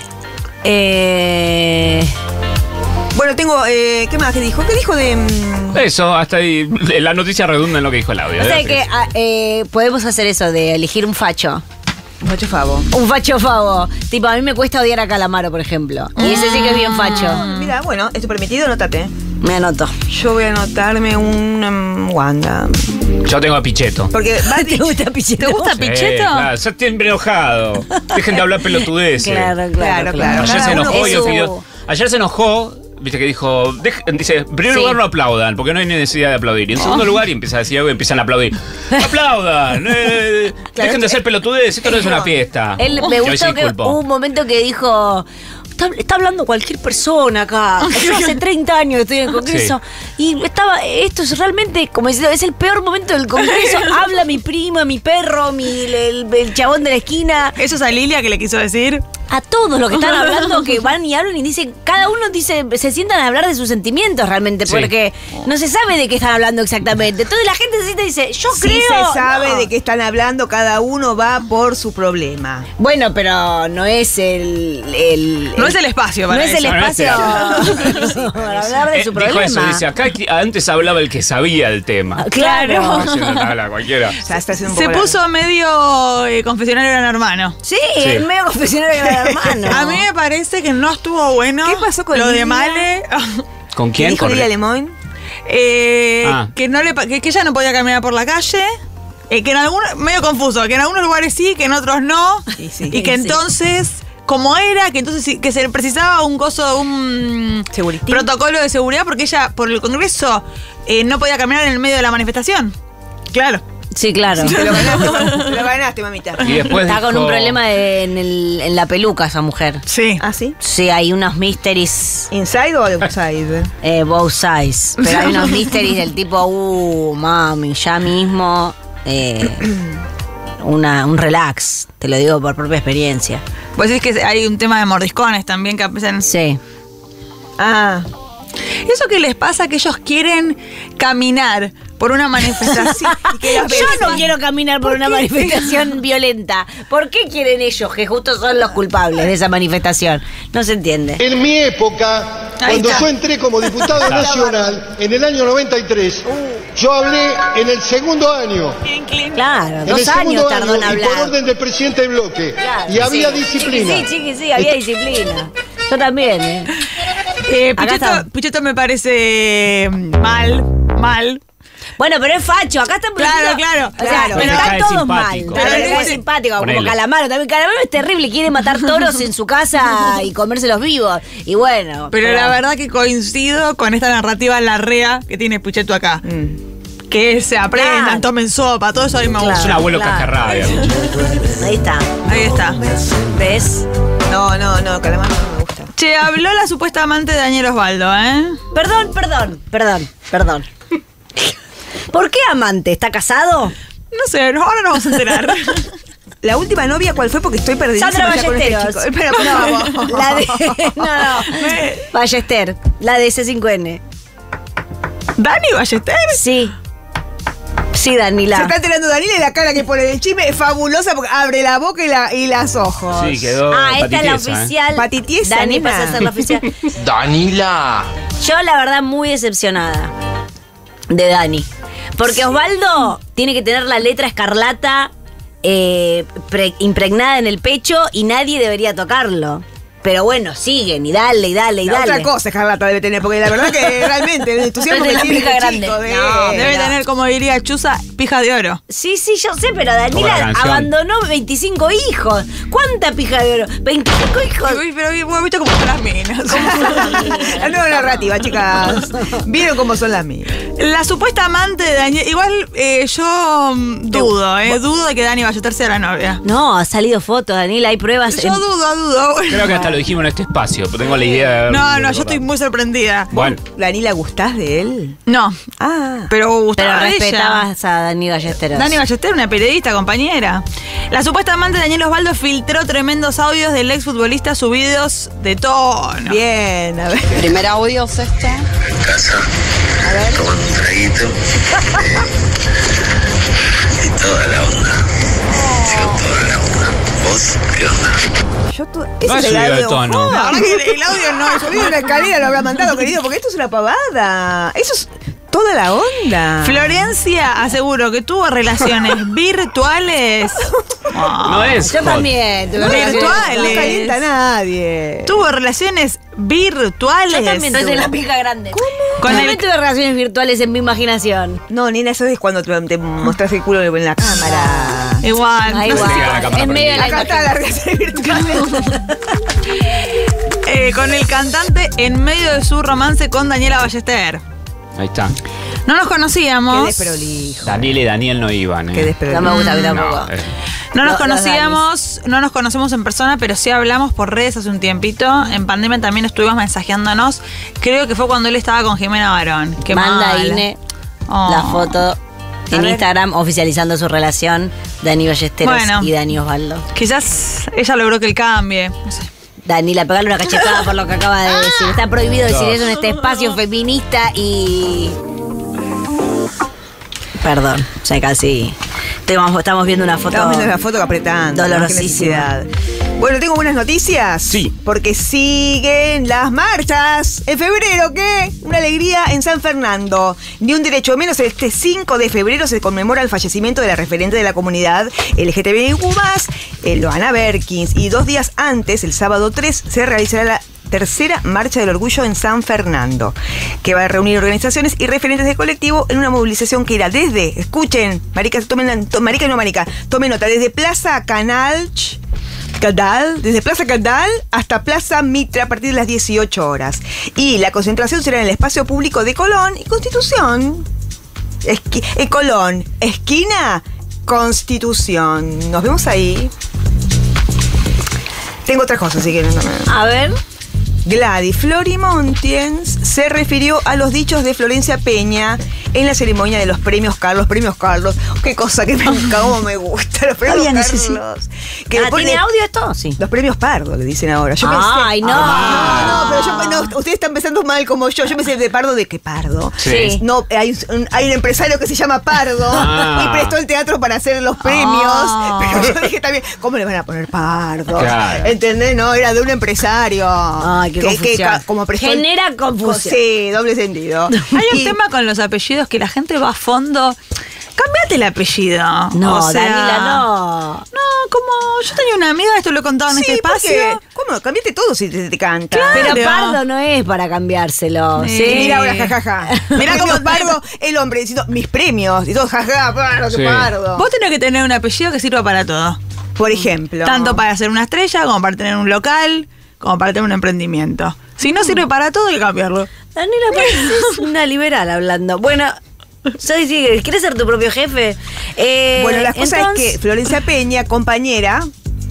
Speaker 1: eh,
Speaker 3: Bueno, tengo, eh, ¿qué más? ¿Qué dijo? ¿Qué dijo de...? mm,
Speaker 4: Eso, hasta ahí. La noticia redunda en lo que dijo el audio.
Speaker 1: o sea
Speaker 4: ¿eh?
Speaker 1: que ah, eh, podemos hacer eso de elegir un facho.
Speaker 3: Facho Favo.
Speaker 1: Un facho favo. Tipo, a mí me cuesta odiar a Calamaro, por ejemplo. Y ese sí que es bien facho.
Speaker 3: Mira, bueno, ¿es tu permitido? Nótate.
Speaker 1: Me anoto.
Speaker 3: Yo voy a anotarme un um, Wanda.
Speaker 4: Yo tengo a Pichetto.
Speaker 3: Porque
Speaker 1: ¿Te gusta Pichetto?
Speaker 2: ¿Te gusta
Speaker 4: Sí,
Speaker 2: Pichetto?
Speaker 4: claro, ya estoy enojado. Dejen de hablar pelotudeces.
Speaker 1: Claro, claro, claro.
Speaker 4: Ayer
Speaker 3: Cada
Speaker 4: se
Speaker 3: uno
Speaker 4: enojó
Speaker 3: con
Speaker 4: y
Speaker 1: su-
Speaker 4: pidió- Ayer se enojó, viste que dijo, dej- dice, en primer
Speaker 1: Sí.
Speaker 4: lugar no aplaudan, porque no hay necesidad de aplaudir. Y en segundo lugar, y empieza a decir algo y empiezan a aplaudir. ¡Aplaudan! Eh, dejen de hacer pelotudeces, esto no es una fiesta.
Speaker 1: Él
Speaker 4: Y
Speaker 1: me
Speaker 4: hoy se
Speaker 1: gustó que
Speaker 4: disculpó.
Speaker 1: hubo un momento que dijo. Está, está hablando cualquier persona acá. Yo hace treinta años que estoy en el Congreso. Y estaba. Esto es realmente, como diciendo, es el peor momento del Congreso. Habla mi prima, mi perro, mi, el, el chabón de la esquina.
Speaker 2: Eso es a Lilia que le quiso decir.
Speaker 1: A todos los que están hablando, que van y hablan y dicen, cada uno dice, se sientan a hablar de sus sentimientos realmente,
Speaker 4: Sí.
Speaker 1: porque no se sabe de qué están hablando exactamente. Entonces la gente se sienta y dice, yo
Speaker 3: Sí
Speaker 1: creo.
Speaker 3: se sabe
Speaker 1: No.
Speaker 3: de qué están hablando, cada uno va por su problema.
Speaker 1: Bueno, pero no es el. el-
Speaker 2: No es el espacio
Speaker 1: No
Speaker 2: para
Speaker 1: es el
Speaker 2: eso.
Speaker 4: No es
Speaker 1: espacio para hablar de
Speaker 4: Eh,
Speaker 1: su
Speaker 4: dijo
Speaker 1: problema.
Speaker 4: eso, dice, acá hay que- antes hablaba el que sabía el tema.
Speaker 1: Claro.
Speaker 4: Diciendo, "Tabla, cualquiera".
Speaker 3: O sea, está haciendo un
Speaker 2: Se
Speaker 3: poco
Speaker 2: puso medio eh, confesionario gran hermano.
Speaker 1: Sí,
Speaker 4: Sí.
Speaker 1: el medio confesionario de gran hermano.
Speaker 2: A mí me parece que no estuvo bueno.
Speaker 3: ¿Qué pasó con
Speaker 2: lo de
Speaker 3: Lilia?
Speaker 2: Male?
Speaker 4: ¿Con
Speaker 3: ¿Qué
Speaker 4: quién?
Speaker 3: dijo
Speaker 4: Con-
Speaker 3: Lilia Lemoyne?
Speaker 2: Eh,
Speaker 4: Ah.
Speaker 2: que no le pa- que, que ella no podía caminar por la calle. Eh, que en algunos, medio confuso, que en algunos lugares sí, que en otros no.
Speaker 3: Sí, sí.
Speaker 2: Y que
Speaker 1: Sí.
Speaker 2: entonces, como era, que entonces sí- que se precisaba un gozo, un
Speaker 3: Seguritín.
Speaker 2: protocolo de seguridad, porque ella, por el Congreso, eh, no podía caminar en el medio de la manifestación. Claro.
Speaker 1: Sí, claro.
Speaker 3: Te lo ganaste, te lo ganaste, mamita.
Speaker 4: Y después
Speaker 1: Está con
Speaker 4: dijo-
Speaker 1: un problema de- en, el- en la peluca esa mujer.
Speaker 2: Sí.
Speaker 3: ¿Ah, sí?
Speaker 1: Sí, hay unos mysteries,
Speaker 3: ¿Inside o outside?
Speaker 1: eh, both sides. Pero hay unos mysteries del tipo, uh, mami, ya mismo. eh, una, un relax, te lo digo por propia experiencia.
Speaker 2: Pues es que hay un tema de mordiscones también que aparecen.
Speaker 1: Sí.
Speaker 3: Ah,
Speaker 2: Eso que les pasa que ellos quieren caminar por una manifestación. y que las
Speaker 1: Yo no
Speaker 2: besan.
Speaker 1: quiero caminar por una manifestación violenta. ¿Por qué quieren ellos, que justo son los culpables de esa manifestación? No se entiende.
Speaker 20: En mi época,
Speaker 2: Ahí
Speaker 20: cuando
Speaker 2: está.
Speaker 20: yo entré como diputado nacional, en el año noventa y tres, yo hablé en el segundo año.
Speaker 1: Claro,
Speaker 20: En
Speaker 1: dos
Speaker 20: el
Speaker 1: años
Speaker 20: segundo
Speaker 1: tardó en
Speaker 20: año, y por
Speaker 1: hablar.
Speaker 20: orden del presidente del bloque.
Speaker 1: Claro,
Speaker 20: y había
Speaker 1: sí.
Speaker 20: disciplina.
Speaker 1: Sí, chiqui, sí, había disciplina. Yo también, ¿eh?
Speaker 2: Eh,
Speaker 1: Acá
Speaker 2: Pichetto,
Speaker 1: está.
Speaker 2: Pichetto me parece mm, mal, mal.
Speaker 1: Bueno, pero es facho, acá está
Speaker 2: Claro, claro,
Speaker 1: O sea,
Speaker 2: claro.
Speaker 1: pero
Speaker 4: Le
Speaker 1: están
Speaker 4: cae
Speaker 1: todos mal.
Speaker 4: simpático.
Speaker 1: Pero
Speaker 2: Pero
Speaker 1: le cae
Speaker 2: ese-
Speaker 1: simpático, como
Speaker 4: Ponele.
Speaker 1: Calamaro también. Calamaro es terrible, quiere matar toros en su casa y comérselos vivos. Y bueno.
Speaker 2: Pero la verdad que coincido con esta narrativa larrea que tiene Pichetto acá. Que se aprendan,
Speaker 1: Claro.
Speaker 2: tomen sopa, todo eso a mí me
Speaker 1: Claro.
Speaker 2: gusta.
Speaker 4: Es un abuelo
Speaker 1: Claro.
Speaker 4: cascarrabia.
Speaker 1: Ahí está.
Speaker 2: Ahí está.
Speaker 1: ¿Ves?
Speaker 3: no, no, no, Calamar no me gusta.
Speaker 2: Che, habló la supuesta amante de Daniel Osvaldo, ¿eh?
Speaker 1: Perdón, perdón, perdón, perdón. ¿Por qué amante? ¿Está casado?
Speaker 2: No sé, no- ahora nos vamos a enterar.
Speaker 3: ¿La última novia cuál fue? Porque estoy perdidísima
Speaker 1: Sandra
Speaker 3: ya con este
Speaker 1: Ballesteros.
Speaker 3: chico. Espera, por
Speaker 1: No,
Speaker 3: favor.
Speaker 1: la de. No, no. Ballester, la de C cinco N.
Speaker 2: ¿Dani Ballester?
Speaker 1: Sí. Sí, Danila.
Speaker 3: Se está enterando Daniela y la cara que pone del chisme es fabulosa porque abre la boca y, la, y las ojos.
Speaker 4: Sí, quedó
Speaker 1: Ah, esta es la
Speaker 4: patitiesa, ¿eh?
Speaker 1: oficial.
Speaker 3: Patitiesa,
Speaker 1: Dani
Speaker 3: nena.
Speaker 1: pasa a ser la oficial.
Speaker 9: Danila.
Speaker 1: Yo, la verdad, muy decepcionada de Dani. Porque Osvaldo tiene que tener la letra escarlata eh, pre- impregnada en el pecho y nadie debería tocarlo. Pero bueno, siguen y dale y dale y
Speaker 3: La
Speaker 1: dale.
Speaker 3: otra cosa Escarlata debe tener, porque la verdad que realmente el entusiasmo
Speaker 1: Pero
Speaker 3: que
Speaker 1: de la
Speaker 3: tiene
Speaker 1: pija
Speaker 3: este
Speaker 1: grande.
Speaker 3: chico de-
Speaker 1: No,
Speaker 2: Debe
Speaker 1: pero-
Speaker 2: tener, como diría Chuza, pija de oro.
Speaker 1: Sí, sí, yo sé, pero
Speaker 4: Como la
Speaker 1: Danila
Speaker 4: canción.
Speaker 1: abandonó veinticinco hijos. ¿Cuánta pija de oro? veinticinco hijos.
Speaker 2: Uy, pero bueno, viste cómo son las minas.
Speaker 3: La nueva narrativa, chicas. Vieron cómo son las mías.
Speaker 2: La supuesta amante de Daniel. Igual eh, yo mm, dudo, ¿eh? Dudo de que Dani Ballester sea la novia.
Speaker 1: No, ha salido fotos, Danila, hay pruebas.
Speaker 2: Yo
Speaker 1: en-
Speaker 2: dudo, dudo.
Speaker 4: Creo que hasta lo dijimos en este espacio, pero tengo la idea de haber-
Speaker 2: No, no,
Speaker 4: de
Speaker 2: yo estoy muy sorprendida.
Speaker 4: Bueno,
Speaker 3: Danila, ¿gustás de él?
Speaker 2: No,
Speaker 3: Ah.
Speaker 2: pero
Speaker 1: Pero
Speaker 2: gustaba de ella.
Speaker 1: respetabas a Dani Ballesteros.
Speaker 2: Dani Ballester, una periodista, compañera. La supuesta amante de Daniel Osvaldo filtró tremendos audios del exfutbolista subidos de tono.
Speaker 3: Bien, a ver.
Speaker 13: Primer audio, sexto.
Speaker 10: En casa, tomando un traguito. y toda la onda. Sí, toda la onda. ¿Vos qué onda?
Speaker 3: Yo tu-
Speaker 4: No
Speaker 3: ese
Speaker 4: es
Speaker 3: es el
Speaker 4: subido de
Speaker 3: audio.
Speaker 4: tono.
Speaker 3: Oh,
Speaker 2: La verdad que el audio no es
Speaker 3: subido una escalera lo habrá mandado, querido, porque esto es una pavada. Eso es. toda la onda.
Speaker 2: Florencia aseguro que tuvo relaciones virtuales. Oh,
Speaker 4: No es
Speaker 1: Yo
Speaker 4: hot.
Speaker 1: también. tuve
Speaker 3: No,
Speaker 1: relaciones.
Speaker 2: virtuales.
Speaker 3: no calienta a nadie.
Speaker 2: Tuvo relaciones virtuales.
Speaker 1: Yo también tuve la pija grande. ¿Cómo?
Speaker 2: Con
Speaker 1: Yo
Speaker 2: el-
Speaker 1: también tuve relaciones virtuales en mi imaginación.
Speaker 3: No, Nina, eso es cuando te, te mostrás el culo en la cámara.
Speaker 2: Igual.
Speaker 1: Ah,
Speaker 2: no sé
Speaker 1: igual.
Speaker 2: si-
Speaker 4: la cámara
Speaker 1: En medio de la
Speaker 3: Acá está la relación virtual.
Speaker 2: eh, con el cantante en medio de su romance con Daniela Ballester.
Speaker 4: Ahí está.
Speaker 2: No nos
Speaker 3: Qué
Speaker 2: conocíamos.
Speaker 3: desprolijo.
Speaker 4: Daniel y Daniel no iban. ¿eh?
Speaker 3: Qué desprolijo.
Speaker 1: No me gusta a mí
Speaker 4: No,
Speaker 1: tampoco.
Speaker 4: eh.
Speaker 2: No nos
Speaker 1: Lo- los
Speaker 2: conocíamos, no nos conocemos en persona, pero sí hablamos por redes hace un tiempito. En pandemia también estuvimos mensajeándonos. Creo que fue cuando él estaba con Jimena Barón. Qué
Speaker 1: Manda
Speaker 2: mal.
Speaker 1: Ine
Speaker 2: Oh.
Speaker 1: la foto en
Speaker 3: ver.
Speaker 1: Instagram oficializando su relación Dani Ballesteros
Speaker 2: Bueno.
Speaker 1: y Dani Osvaldo.
Speaker 2: Quizás ella logró que él cambie. No sé.
Speaker 1: Danila, pegarle una cachetada por lo que acaba de decir. Está prohibido decir eso en este espacio feminista y... Perdón, ya casi... Estamos, estamos viendo una foto...
Speaker 3: Estamos viendo la foto que apretando.
Speaker 1: Dolorosísima.
Speaker 3: Qué necesidad. Bueno, tengo buenas noticias.
Speaker 4: Sí.
Speaker 3: Porque siguen las marchas. En febrero, ¿qué? Una alegría en San Fernando. Ni un derecho menos. Este cinco de febrero se conmemora el fallecimiento de la referente de la comunidad L G T B I Q más, eh, Loana Berkins. Y dos días antes, el sábado tres, se realizará la tercera Marcha del Orgullo en San Fernando, que va a reunir organizaciones y referentes del colectivo en una movilización que irá desde, escuchen, maricas, tomen, to- marica y no marica, tomen nota, desde Plaza Canal, Cadal, desde Plaza Cadal hasta Plaza Mitre a partir de las dieciocho horas. Y la concentración será en el espacio público de Colón y Constitución. Esqui- en Colón, esquina Constitución. Nos vemos ahí. Tengo otras cosas, así que no, no, no.
Speaker 1: A ver...
Speaker 3: Gladys Florimontiens se refirió a los dichos de Florencia Peña en la ceremonia de los premios Carlos. Premios Carlos, qué cosa que me, cómo me gusta los premios
Speaker 1: Había
Speaker 3: Carlos.
Speaker 1: necesi-
Speaker 3: Que
Speaker 1: Ah,
Speaker 3: después
Speaker 1: ¿tiene
Speaker 3: le-
Speaker 1: audio esto? Sí.
Speaker 3: Los premios Pardo le dicen ahora. Yo
Speaker 1: Ay,
Speaker 3: pensé,
Speaker 1: no.
Speaker 3: Ah, no, pero yo no, ustedes están pensando mal como yo. Yo pensé de Pardo, ¿de qué Pardo?
Speaker 4: Sí.
Speaker 3: No, hay un, hay un empresario que se llama Pardo
Speaker 4: Ah.
Speaker 3: y prestó el teatro para hacer los premios.
Speaker 2: Ah.
Speaker 3: Pero yo dije también, ¿cómo le van a poner Pardo?
Speaker 4: Claro.
Speaker 3: ¿Entendés? No, era de un empresario.
Speaker 1: Ay, qué
Speaker 3: que, que
Speaker 1: confusión.
Speaker 3: ca- como prestó el-
Speaker 1: Genera confusión.
Speaker 3: Sí, doble sentido.
Speaker 2: Hay un
Speaker 3: Y-
Speaker 2: tema con los apellidos que la gente va a fondo. Cambiate el apellido.
Speaker 1: No,
Speaker 2: O sea,
Speaker 1: Danila, no.
Speaker 2: No, como yo tenía una amiga, esto lo he contado en
Speaker 3: Sí,
Speaker 2: este espacio.
Speaker 3: porque, ¿cómo? Cambiate todo si te, te canta.
Speaker 1: Pero
Speaker 2: Claro.
Speaker 1: Pardo no es para cambiárselo.
Speaker 2: Sí.
Speaker 1: ¿sí?
Speaker 3: Y mira ahora, jajaja. Mira cómo Pardo, el hombre diciendo mis premios. Y todo, jajaja, Pardo, qué
Speaker 4: Sí.
Speaker 3: Pardo.
Speaker 2: Vos tenés que tener un apellido que sirva para todo.
Speaker 3: Por ejemplo.
Speaker 2: Tanto para ser una estrella, como para tener un local, como para tener un emprendimiento. Si no sirve para todo, hay que cambiarlo.
Speaker 1: Danila pareces una liberal hablando. Bueno, soy sí, ¿quieres ser tu propio jefe? Eh,
Speaker 3: Bueno, la cosa
Speaker 1: entonces-
Speaker 3: es que Florencia Peña, compañera,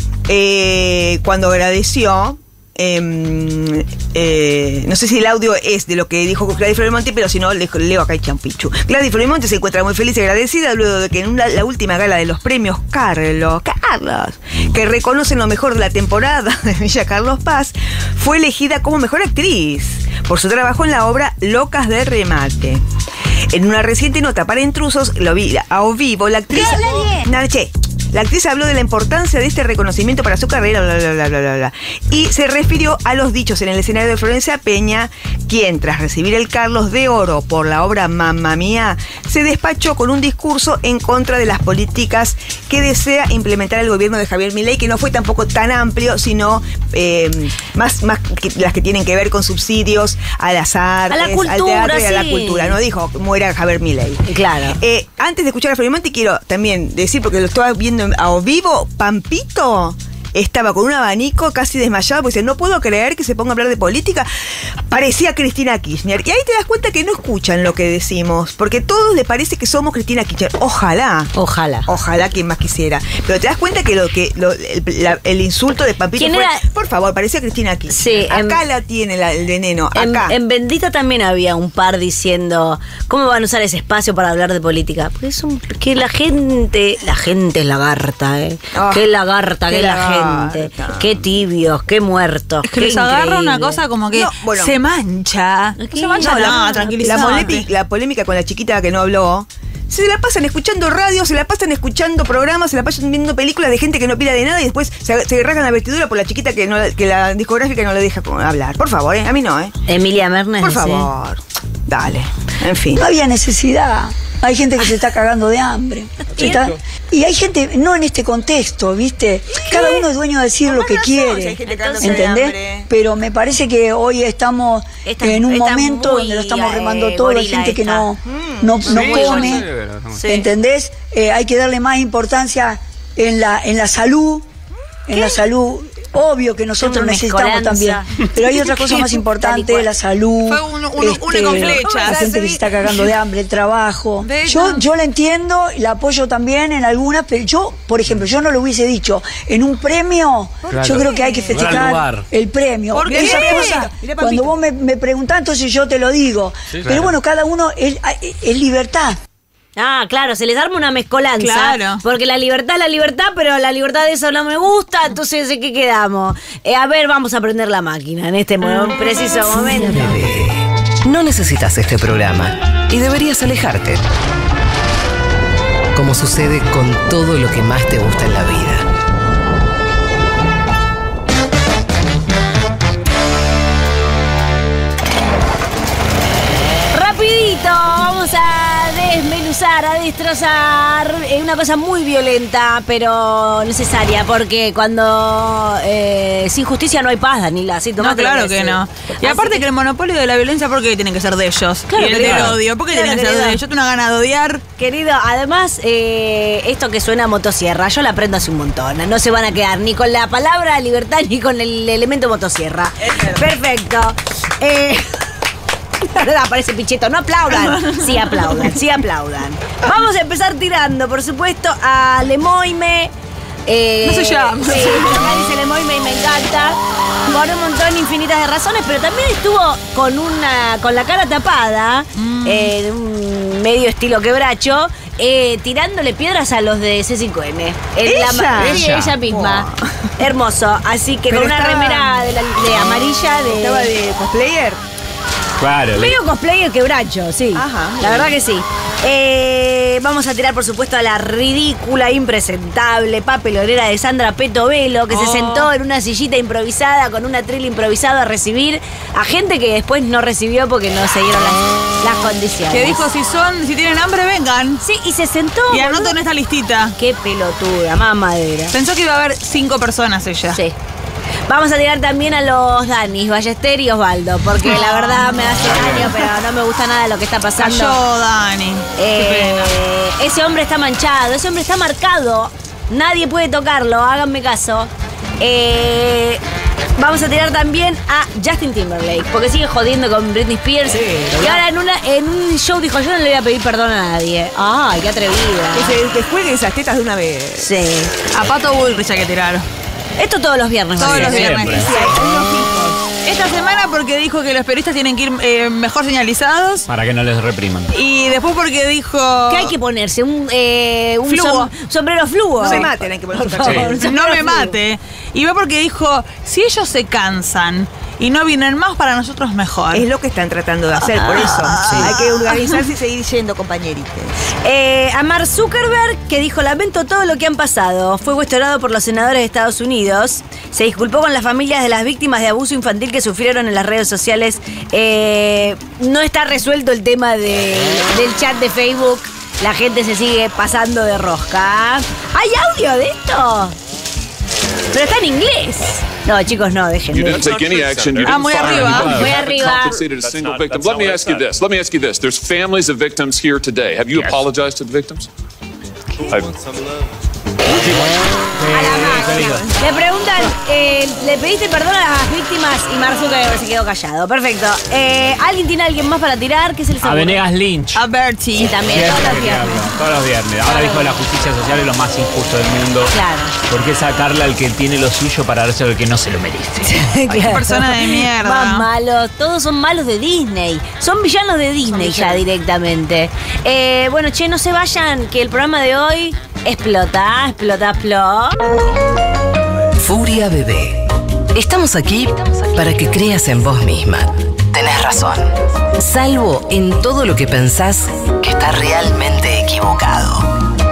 Speaker 3: eh, cuando agradeció, eh, eh, no sé si el audio es de lo que dijo Gladys Florimonte, pero si no, le- leo acá el champichu. Gladys Florimonte se encuentra muy feliz y agradecida luego de que en una- la última gala de los premios Carlos, Carlos, que reconocen lo mejor de la temporada de Villa Carlos Paz, fue elegida como mejor actriz por su trabajo en la obra Locas de Remate. En una reciente nota para Intrusos, lo vi a o vivo, la actriz... No, che. La actriz habló de la importancia de este reconocimiento para su carrera, bla, bla, bla, bla, bla, bla. Y se refirió a los dichos en el escenario de Florencia Peña, quien, tras recibir el Carlos de Oro por la obra Mamma Mía, se despachó con un discurso en contra de las políticas que desea implementar el gobierno de Javier Milei, que no fue tampoco tan amplio, sino eh, más, más que las que tienen que ver con subsidios a las artes,
Speaker 1: A la cultura,
Speaker 3: al teatro y a la
Speaker 1: sí.
Speaker 3: cultura. No dijo muera Javier Milei.
Speaker 1: Claro.
Speaker 3: Eh, antes de escuchar a Florimonte, quiero también decir, porque lo estaba viendo a o vivo, Pampito estaba con un abanico casi desmayado, porque dice, no puedo creer que se ponga a hablar de política. Parecía Cristina Kirchner. Y ahí te das cuenta que no escuchan lo que decimos, porque a todos les parece que somos Cristina Kirchner. Ojalá.
Speaker 1: Ojalá.
Speaker 3: Ojalá quien más quisiera. Pero te das cuenta que lo que lo- el, la- el insulto de Pampito
Speaker 1: ¿Quién
Speaker 3: fue,
Speaker 1: era?
Speaker 3: por favor, parecía Cristina Kirchner.
Speaker 1: Sí,
Speaker 3: acá
Speaker 1: en-
Speaker 3: la tiene la- el veneno,
Speaker 1: En,
Speaker 3: acá.
Speaker 1: en Bendita también había un par diciendo cómo van a usar ese espacio para hablar de política. Porque es un, que la gente, la gente es lagarta, ¿eh?
Speaker 3: Ah,
Speaker 1: qué lagarta,
Speaker 3: qué
Speaker 1: qué la
Speaker 3: lagarta.
Speaker 1: gente. Qué tibios, qué muertos.
Speaker 2: Es que
Speaker 1: qué
Speaker 2: les agarra una
Speaker 1: increíble.
Speaker 2: cosa como que
Speaker 3: No, bueno.
Speaker 2: se mancha.
Speaker 1: ¿Qué?
Speaker 2: Se mancha,
Speaker 3: No,
Speaker 2: no,
Speaker 3: la,
Speaker 2: tranquilízate.
Speaker 3: la, polémica, la polémica con la chiquita que no habló. Se la pasan escuchando radio, se la pasan escuchando programas, se la pasan viendo películas de gente que no pida de nada y después se, se rasgan la vestidura por la chiquita que, no, que la discográfica no le deja hablar. Por favor, ¿eh? A mí no, ¿eh?
Speaker 1: Emilia Mernes.
Speaker 3: Por
Speaker 1: dice.
Speaker 3: favor. Dale, en fin.
Speaker 21: No había necesidad. Hay gente que se está cagando de hambre. Se está- y hay gente, no en este contexto, ¿viste? Cada uno es dueño de decir lo que quiere, ¿entendés? Pero me parece que hoy estamos
Speaker 1: Esta-
Speaker 21: en un
Speaker 1: esta
Speaker 21: momento
Speaker 1: muy,
Speaker 21: donde lo estamos
Speaker 1: eh,
Speaker 21: remando todo. Hay
Speaker 1: gorila
Speaker 21: gente que
Speaker 1: esta.
Speaker 21: no, no, no
Speaker 4: Sí,
Speaker 21: come,
Speaker 4: sí, pero no.
Speaker 1: Sí.
Speaker 21: ¿entendés? Eh, hay que darle más importancia en la, en la salud, en la salud. Obvio que nosotros
Speaker 1: Una
Speaker 21: necesitamos también,
Speaker 1: mezcolanza.
Speaker 21: pero hay otra cosa más
Speaker 1: Tal
Speaker 21: importante,
Speaker 1: cual.
Speaker 21: la salud,
Speaker 2: Fue un- un- une con flechas.
Speaker 21: la gente que se está cagando de hambre, el trabajo.
Speaker 2: De
Speaker 21: Yo,
Speaker 2: hecho.
Speaker 21: yo la entiendo, la apoyo también en algunas, pero yo, por ejemplo, yo no lo hubiese dicho. En un premio,
Speaker 19: Claro.
Speaker 21: yo creo que hay que
Speaker 19: Gran
Speaker 21: festejar
Speaker 19: lugar.
Speaker 21: el premio.
Speaker 3: ¿Por
Speaker 21: Esa
Speaker 3: qué?
Speaker 21: cosa,
Speaker 3: Mirá,
Speaker 21: cuando
Speaker 3: Pampito.
Speaker 21: vos me, me preguntás, entonces yo te lo digo. Pero
Speaker 19: claro.
Speaker 21: bueno, cada uno es, es libertad.
Speaker 1: Ah, claro, se les arma una mezcolanza.
Speaker 2: Claro.
Speaker 1: Porque la libertad es la libertad, pero la libertad de eso no me gusta, entonces ¿de qué quedamos? Eh, a ver, vamos a prender la máquina en este mo- preciso momento.
Speaker 16: Bebé. No necesitas este programa y deberías alejarte. Como sucede con todo lo que más te gusta en la vida.
Speaker 1: Rapidito, vamos a desmenuzar, a destrozar eh, una cosa muy violenta, pero necesaria, porque cuando eh, sin justicia no hay paz, Danila. Así,
Speaker 2: No,
Speaker 1: tomate lo
Speaker 2: claro que
Speaker 1: decís.
Speaker 2: no. Y
Speaker 1: Así
Speaker 2: aparte que el monopolio de la violencia, ¿por qué tiene que ser de ellos?
Speaker 1: Claro,
Speaker 2: y el
Speaker 1: querido.
Speaker 2: del odio, ¿por qué
Speaker 1: Claro,
Speaker 2: tiene que ser
Speaker 1: querido.
Speaker 2: de ellos? Yo tengo una gana de odiar.
Speaker 1: Querido, además, eh, esto que suena a motosierra, yo la aprendo hace un montón. No se van a quedar ni con la palabra libertad ni con el elemento motosierra. Perfecto. Eh, aparece Pichetto, no aplaudan. Sí aplaudan, sí aplaudan. Vamos a empezar tirando, por supuesto, a Lemoime. Eh,
Speaker 2: No se llama.
Speaker 1: Sí, pero acá dice Lemoime y me encanta. Por un montón infinitas de razones, pero también estuvo con una con la cara tapada, eh, de un medio estilo quebracho, eh, tirándole piedras a los de C cinco N. En la ma-
Speaker 3: ¿Ella?
Speaker 1: sí,
Speaker 4: Ella.
Speaker 1: ella misma. Hermoso. Así que
Speaker 3: Pero
Speaker 1: con una
Speaker 3: estaba-
Speaker 1: remera de, la- de amarilla de.
Speaker 3: ¿Estaba de cosplayer?
Speaker 4: Claro. le-
Speaker 1: Medio cosplayer quebracho, sí.
Speaker 3: Ajá,
Speaker 1: la
Speaker 3: bien.
Speaker 1: verdad que sí. Eh, vamos a tirar, por supuesto, a la ridícula, impresentable papelonera de Sandra Petovelo, que se
Speaker 2: Oh.
Speaker 1: sentó en una sillita improvisada con un atril improvisado a recibir a gente que después no recibió porque no se dieron las, las condiciones.
Speaker 2: Que dijo, si son, si tienen hambre, vengan.
Speaker 1: Sí, y se sentó.
Speaker 2: Y
Speaker 1: boludo.
Speaker 2: anoto en esta listita.
Speaker 1: Qué pelotuda, mamadera.
Speaker 2: Pensó que iba a haber cinco personas ella.
Speaker 1: Sí. Vamos a tirar también a los Danis, Ballester y Osvaldo, porque la verdad me hace daño, pero no me gusta nada lo que está pasando.
Speaker 2: Cayó Dani.
Speaker 1: Eh,
Speaker 2: Qué pena.
Speaker 1: ese hombre está manchado, ese hombre está marcado. Nadie puede tocarlo, háganme caso. Eh, vamos a tirar también a Justin Timberlake, porque sigue jodiendo con Britney Spears. Y ahora en, una, en un show dijo, yo no le voy a pedir perdón a nadie. Ay, qué atrevida.
Speaker 3: Que se descuelgue esas tetas de una vez.
Speaker 1: Sí.
Speaker 2: A Pato Bullrich hay que tirar.
Speaker 1: Esto todos los viernes.
Speaker 2: Todos
Speaker 1: María.
Speaker 2: los viernes.
Speaker 4: Siempre.
Speaker 3: Sí, hay unos fijos.
Speaker 2: Esta semana porque dijo que los periodistas tienen que ir eh, mejor señalizados.
Speaker 4: Para que no les repriman.
Speaker 2: Y después porque dijo...
Speaker 1: ¿Qué hay que ponerse? Un, eh, un
Speaker 2: Fluo.
Speaker 1: som- sombrero fluo.
Speaker 3: No se maten, hay que poner
Speaker 1: Por
Speaker 3: su
Speaker 1: favor,
Speaker 3: cartel.
Speaker 1: un sombrero
Speaker 2: No me
Speaker 1: fluo.
Speaker 2: mate. Y va porque dijo, si ellos se cansan y no vienen más, para nosotros mejor.
Speaker 3: Es lo que están tratando de hacer, por eso.
Speaker 1: Sí.
Speaker 3: Hay que organizarse y seguir yendo, compañeritos.
Speaker 1: Eh, a Mark Zuckerberg, que dijo, lamento todo lo que han pasado. Fue cuestionado por los senadores de Estados Unidos. Se disculpó con las familias de las víctimas de abuso infantil que sufrieron en las redes sociales. Eh, no está resuelto el tema de- del chat de Facebook. La gente se sigue pasando de rosca. ¿Hay audio de esto? Pero está en inglés. No, chicos, no,
Speaker 22: You
Speaker 1: déjenme.
Speaker 22: didn't take any action. You
Speaker 2: Ah,
Speaker 22: didn't
Speaker 2: muy
Speaker 22: fire
Speaker 2: arriba.
Speaker 22: anybody.
Speaker 1: Muy
Speaker 22: You haven't
Speaker 1: arriba.
Speaker 22: compensated a single victim. Let me ask you this. Let me ask you this. There's families of victims here today. Have you apologized to the victims? I've-
Speaker 1: Le preguntan, eh, ¿le pediste perdón a las víctimas? Y Mark Zuckerberg se quedó callado. Perfecto. Eh, ¿Alguien tiene a alguien más para tirar? ¿Qué se les
Speaker 4: A
Speaker 1: ocurre?
Speaker 4: Venegas Lynch.
Speaker 2: A Bertie.
Speaker 1: Sí, también,
Speaker 4: Siempre
Speaker 1: todos
Speaker 4: hay
Speaker 1: los
Speaker 4: que
Speaker 1: viernes.
Speaker 4: hablar, todos los viernes. Ahora
Speaker 1: Claro.
Speaker 4: dijo que la justicia social es lo más injusto del mundo.
Speaker 1: Claro.
Speaker 4: Porque es sacarle al que tiene lo suyo para darse al que no se lo merece.
Speaker 2: Ay, qué persona de mierda.
Speaker 1: Más malos. Todos son malos de Disney. Son villanos de Disney ya directamente. Eh, bueno, che, no se vayan, que el programa de hoy explota, explota, explota.
Speaker 16: Furia Bebé. Estamos aquí para que creas en vos misma. Tenés razón. Salvo en todo lo que pensás que está realmente equivocado.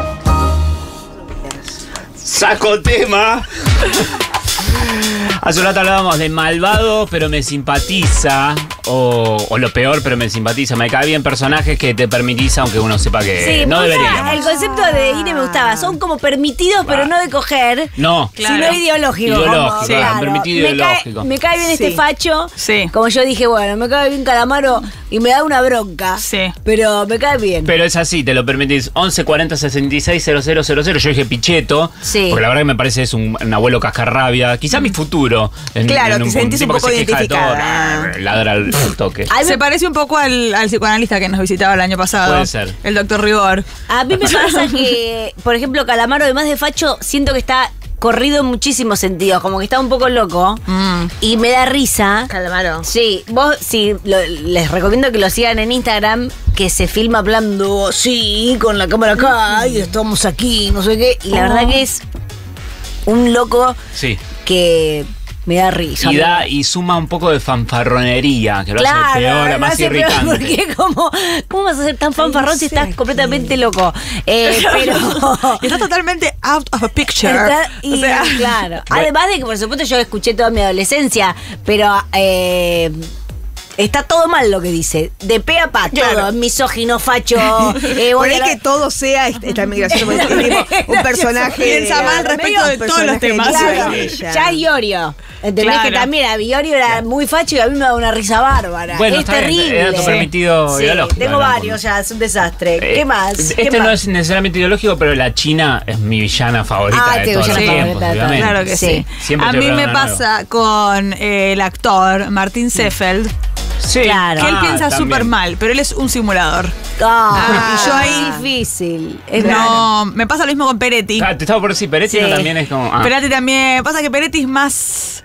Speaker 4: ¡Saco tema! Hace un rato hablábamos de malvado, pero me simpatiza. o, o lo peor, pero me simpatiza. Me cae bien personajes que te permitís, aunque uno sepa que
Speaker 1: Sí,
Speaker 4: no
Speaker 1: me
Speaker 4: debería.
Speaker 1: gustaba, el concepto de Ine me gustaba. Son como permitidos, pero no de coger.
Speaker 4: No.
Speaker 1: Sino
Speaker 4: Claro.
Speaker 1: ideológico.
Speaker 4: Ideológico,
Speaker 1: como,
Speaker 4: claro, permitido
Speaker 1: me cae,
Speaker 4: ideológico.
Speaker 1: me cae bien este
Speaker 2: Sí.
Speaker 1: facho.
Speaker 2: Sí.
Speaker 1: Como yo dije, bueno, me cae bien Calamaro y me da una bronca.
Speaker 2: Sí.
Speaker 1: Pero me cae bien.
Speaker 4: Pero es así, te lo permitís. once cuarenta sesenta y seis cero cero cero cero. Yo dije Pichetto.
Speaker 1: Sí.
Speaker 4: Porque la verdad que me parece es un, un abuelo cascarrabia. Quizá mi futuro. En,
Speaker 3: Claro,
Speaker 4: en
Speaker 3: te sentís un
Speaker 4: tipo que
Speaker 3: poco
Speaker 4: se queja de todo,
Speaker 3: identificada.
Speaker 4: nah, ladra al, al toque.
Speaker 2: Se parece un poco al, al psicoanalista que nos visitaba el año pasado.
Speaker 4: Puede ser.
Speaker 2: El doctor Rigor.
Speaker 1: A mí me pasa que, por ejemplo, Calamaro, además de facho, siento que está corrido en muchísimos sentidos, como que está un poco loco
Speaker 2: Mm.
Speaker 1: y me da risa.
Speaker 3: Calamaro.
Speaker 1: Sí, vos sí, lo- les recomiendo que lo sigan en Instagram, que se filma hablando, sí, con la cámara acá y estamos aquí, no sé qué. Y la
Speaker 2: Oh.
Speaker 1: verdad que es un loco
Speaker 4: Sí.
Speaker 1: que me da risa.
Speaker 4: Y da y suma un poco de fanfarronería, que lo
Speaker 1: Claro,
Speaker 4: hace peor,
Speaker 1: lo
Speaker 4: más
Speaker 1: hace peor,
Speaker 4: irritante.
Speaker 1: porque como, ¿cómo vas a ser tan fanfarrón si estás completamente loco? Eh, pero...
Speaker 2: Y está totalmente out of a picture.
Speaker 1: Está- y,
Speaker 2: O sea,
Speaker 1: claro. Además de que, por supuesto, yo escuché toda mi adolescencia, pero eh, está todo mal lo que dice. De pe a pa,
Speaker 3: Claro.
Speaker 1: todo. Misógino, facho. eh,
Speaker 3: Por
Speaker 1: voy
Speaker 3: ahí
Speaker 1: a-
Speaker 3: que todo sea esta migración, porque es tipo un personaje.
Speaker 2: Piensa mal respecto de
Speaker 3: un
Speaker 2: todos los
Speaker 3: personaje
Speaker 2: temas.
Speaker 1: Claro,
Speaker 3: de ella.
Speaker 1: ya es Iorio. ¿Entendés?
Speaker 2: Claro.
Speaker 1: Que también a Iorio era muy facho y a mí me da una risa bárbara.
Speaker 4: Bueno,
Speaker 1: es
Speaker 4: está bien,
Speaker 1: terrible.
Speaker 4: era tu permitido
Speaker 1: Sí,
Speaker 4: ideológico,
Speaker 1: tengo
Speaker 4: ¿no?
Speaker 1: varios ya, es un desastre. ¿Qué
Speaker 4: Eh,
Speaker 1: más? ¿Qué
Speaker 4: Este
Speaker 1: más?
Speaker 4: no es necesariamente ideológico, pero la China es mi villana favorita
Speaker 1: Ah,
Speaker 4: de
Speaker 1: te
Speaker 4: todos los
Speaker 1: villana
Speaker 4: tiempos,
Speaker 1: favorita de todos.
Speaker 4: obviamente.
Speaker 2: Claro que sí.
Speaker 4: Siempre
Speaker 2: A
Speaker 4: te
Speaker 2: mí me
Speaker 4: preguntan algo.
Speaker 2: pasa con eh, el actor Martín Seffeld,
Speaker 4: Sí.
Speaker 1: Claro.
Speaker 2: que él
Speaker 4: Ah,
Speaker 2: piensa
Speaker 4: también.
Speaker 2: súper mal, pero él es un simulador.
Speaker 1: Ah,
Speaker 2: y yo ahí-
Speaker 1: es difícil. Es
Speaker 2: No, me pasa lo mismo con Peretti.
Speaker 4: Ah, te estaba por decir, Peretti
Speaker 1: Sí.
Speaker 4: no también es como. ah.
Speaker 2: Peretti también. Pasa que Peretti es más.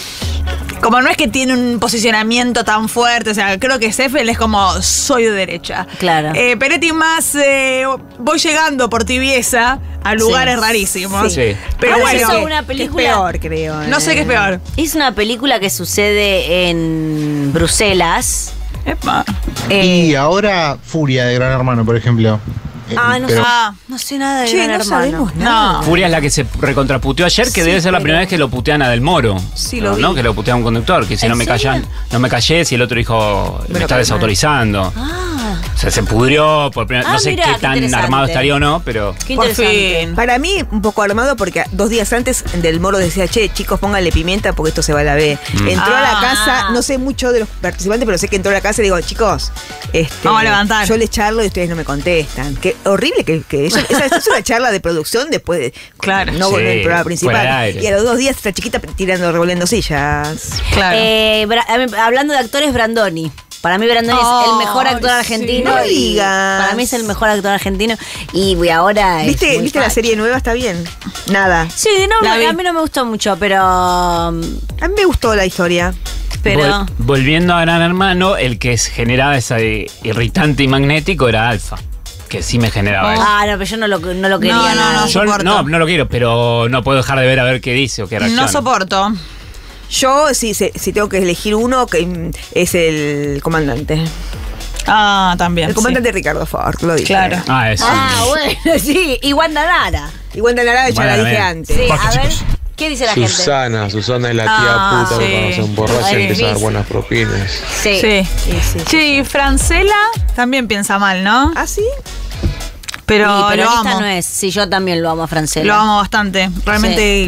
Speaker 2: Como no es que tiene un posicionamiento tan fuerte, o sea, creo que Seffel es como soy de derecha.
Speaker 1: Claro.
Speaker 2: Eh, Peretti más eh, voy llegando por tibieza a lugares
Speaker 1: Sí.
Speaker 2: rarísimos.
Speaker 4: Sí.
Speaker 2: Pero
Speaker 1: Ahora
Speaker 2: bueno,
Speaker 1: hizo una
Speaker 3: Que es
Speaker 1: película.
Speaker 3: peor, creo.
Speaker 2: no sé qué es peor.
Speaker 1: Es una película que sucede en Bruselas.
Speaker 2: Epa.
Speaker 1: Eh,
Speaker 20: Y ahora Furia de Gran Hermano, por ejemplo. Eh,
Speaker 1: ah, no,
Speaker 20: pero-
Speaker 1: sé,
Speaker 2: Ah.
Speaker 1: no sé nada de
Speaker 3: Che,
Speaker 1: Gran
Speaker 3: no
Speaker 1: Hermano.
Speaker 3: sabemos nada.
Speaker 2: No.
Speaker 4: Furia es la que se recontraputeó ayer, que
Speaker 3: Sí,
Speaker 4: debe ser la
Speaker 3: pero-
Speaker 4: primera vez que lo putean a Del Moro.
Speaker 3: Sí,
Speaker 4: ¿no?
Speaker 3: lo vi.
Speaker 4: ¿no? Que lo putea a un conductor, que si
Speaker 1: ¿En
Speaker 4: no me
Speaker 1: serio?
Speaker 4: callan, no me callé, si el otro dijo me está
Speaker 3: pero-
Speaker 4: desautorizando.
Speaker 1: Ah,
Speaker 4: O sea, se pudrió por primera
Speaker 1: Ah,
Speaker 4: no sé
Speaker 1: mirá,
Speaker 4: qué
Speaker 1: qué
Speaker 4: tan
Speaker 1: interesante.
Speaker 4: armado estaría o no, pero.
Speaker 1: qué
Speaker 2: Por
Speaker 1: interesante.
Speaker 2: fin.
Speaker 3: Para mí, un poco armado, porque dos días antes Del Moro decía, che, chicos, pónganle pimienta porque esto se va a la B.
Speaker 4: Mm.
Speaker 3: Entró a la
Speaker 1: Ah.
Speaker 3: casa, no sé mucho de los participantes, pero sé que entró a la casa y digo, chicos, este,
Speaker 2: Vamos a levantar.
Speaker 3: yo les charlo y ustedes no me contestan. Qué horrible que, que eso, esa, esa es una charla de producción después de
Speaker 2: Claro.
Speaker 3: no
Speaker 4: Sí,
Speaker 3: volver al programa
Speaker 4: fuera de
Speaker 3: principal.
Speaker 4: aire.
Speaker 3: Y a los dos días esta chiquita tirando, revolviendo sillas.
Speaker 2: Claro.
Speaker 1: Eh, Bra- a mí, hablando de actores, Brandoni. Para mí Brandoni es el mejor actor
Speaker 2: Ay,
Speaker 1: argentino.
Speaker 3: sí. No
Speaker 1: y
Speaker 3: digas.
Speaker 1: Para mí es el mejor actor argentino. Y ahora es
Speaker 3: ¿Viste,
Speaker 1: muy
Speaker 3: ¿viste la
Speaker 1: facho.
Speaker 3: serie nueva? Está bien. Nada.
Speaker 1: Sí, no,
Speaker 2: La vi.
Speaker 1: a mí no me gustó mucho, pero...
Speaker 3: A mí me gustó la historia.
Speaker 1: pero
Speaker 4: Vol- volviendo a Gran Hermano, el que es- generaba ese irritante y magnético era Alfa. Que sí me generaba eso.
Speaker 1: Ah, no, pero yo no lo, no lo quería.
Speaker 2: No, no,
Speaker 1: nada.
Speaker 2: no.
Speaker 4: Yo
Speaker 2: soporto.
Speaker 4: no, no lo quiero, pero no puedo dejar de ver a ver qué dice o qué reacciona.
Speaker 2: No soporto.
Speaker 3: Yo, si, si, si tengo que elegir uno, que mm, es el comandante.
Speaker 2: Ah, también.
Speaker 3: El comandante Ricardo Ford, lo dije.
Speaker 2: Claro.
Speaker 4: Ah, eso.
Speaker 1: Ah, bueno, sí. Y Wanda Nara.
Speaker 3: Y Wanda Nara ya
Speaker 4: Bueno,
Speaker 3: la dije
Speaker 4: bien.
Speaker 3: antes.
Speaker 1: Sí, a ver, ¿qué dice la gente?
Speaker 9: Susana, Susana es la tía
Speaker 2: Ah,
Speaker 9: puta
Speaker 2: sí.
Speaker 9: que cuando se emborracha
Speaker 1: Ay,
Speaker 9: empieza a dar
Speaker 1: difícil.
Speaker 9: buenas propinas.
Speaker 1: Sí.
Speaker 2: Sí.
Speaker 3: Sí, sí.
Speaker 2: Sí, Francela también piensa mal, ¿no?
Speaker 3: ¿Ah, sí?
Speaker 2: Pero,
Speaker 1: Sí, pero
Speaker 2: lo
Speaker 1: esta
Speaker 2: amo.
Speaker 1: no es. Sí, yo también lo amo a Francela.
Speaker 2: Lo amo bastante. Realmente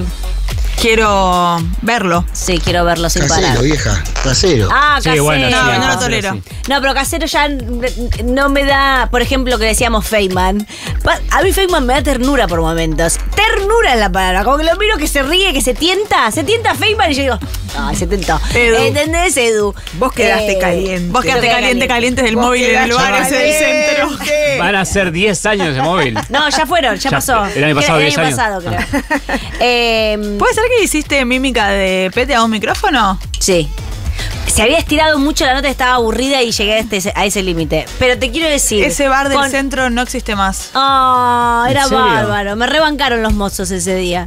Speaker 2: quiero verlo.
Speaker 1: Sí, quiero verlo sin parar.
Speaker 20: Casero, vieja. Casero.
Speaker 1: Ah,
Speaker 4: Sí,
Speaker 1: Casero.
Speaker 4: bueno, sí,
Speaker 2: No, no lo
Speaker 4: Casero,
Speaker 2: tolero.
Speaker 4: sí.
Speaker 1: No, pero Casero ya n- no me da, por ejemplo, que decíamos Feynman. Pa- A mí Feynman me da ternura por momentos. Ternura es la palabra. Como que lo miro que se ríe, que se tienta. Se tienta Feynman y yo digo, ay, se tentó.
Speaker 2: Edu.
Speaker 1: ¿Entendés, Edu?
Speaker 3: Vos quedaste
Speaker 1: Eh,
Speaker 3: caliente.
Speaker 2: Vos quedaste
Speaker 1: Yo quedé
Speaker 2: caliente, caliente del
Speaker 3: Vos
Speaker 2: móvil en el
Speaker 3: quedaste
Speaker 2: lugar ese del centro.
Speaker 3: caliente.
Speaker 4: Van a ser diez años de móvil.
Speaker 1: No, ya fueron, ya,
Speaker 4: Ya,
Speaker 1: pasó.
Speaker 4: el año pasado,
Speaker 1: El
Speaker 4: diez
Speaker 1: año
Speaker 4: años.
Speaker 1: pasado, creo. eh,
Speaker 2: ¿Puede ser que hiciste mímica de pete a un micrófono?
Speaker 1: sí. Se había estirado mucho la nota, estaba aburrida y llegué a, este, a ese límite. Pero te quiero decir.
Speaker 2: Ese bar del
Speaker 1: con-
Speaker 2: centro no existe más.
Speaker 1: Ah,
Speaker 4: ¿En
Speaker 1: era
Speaker 4: serio?
Speaker 1: bárbaro. Me rebancaron los mozos ese día.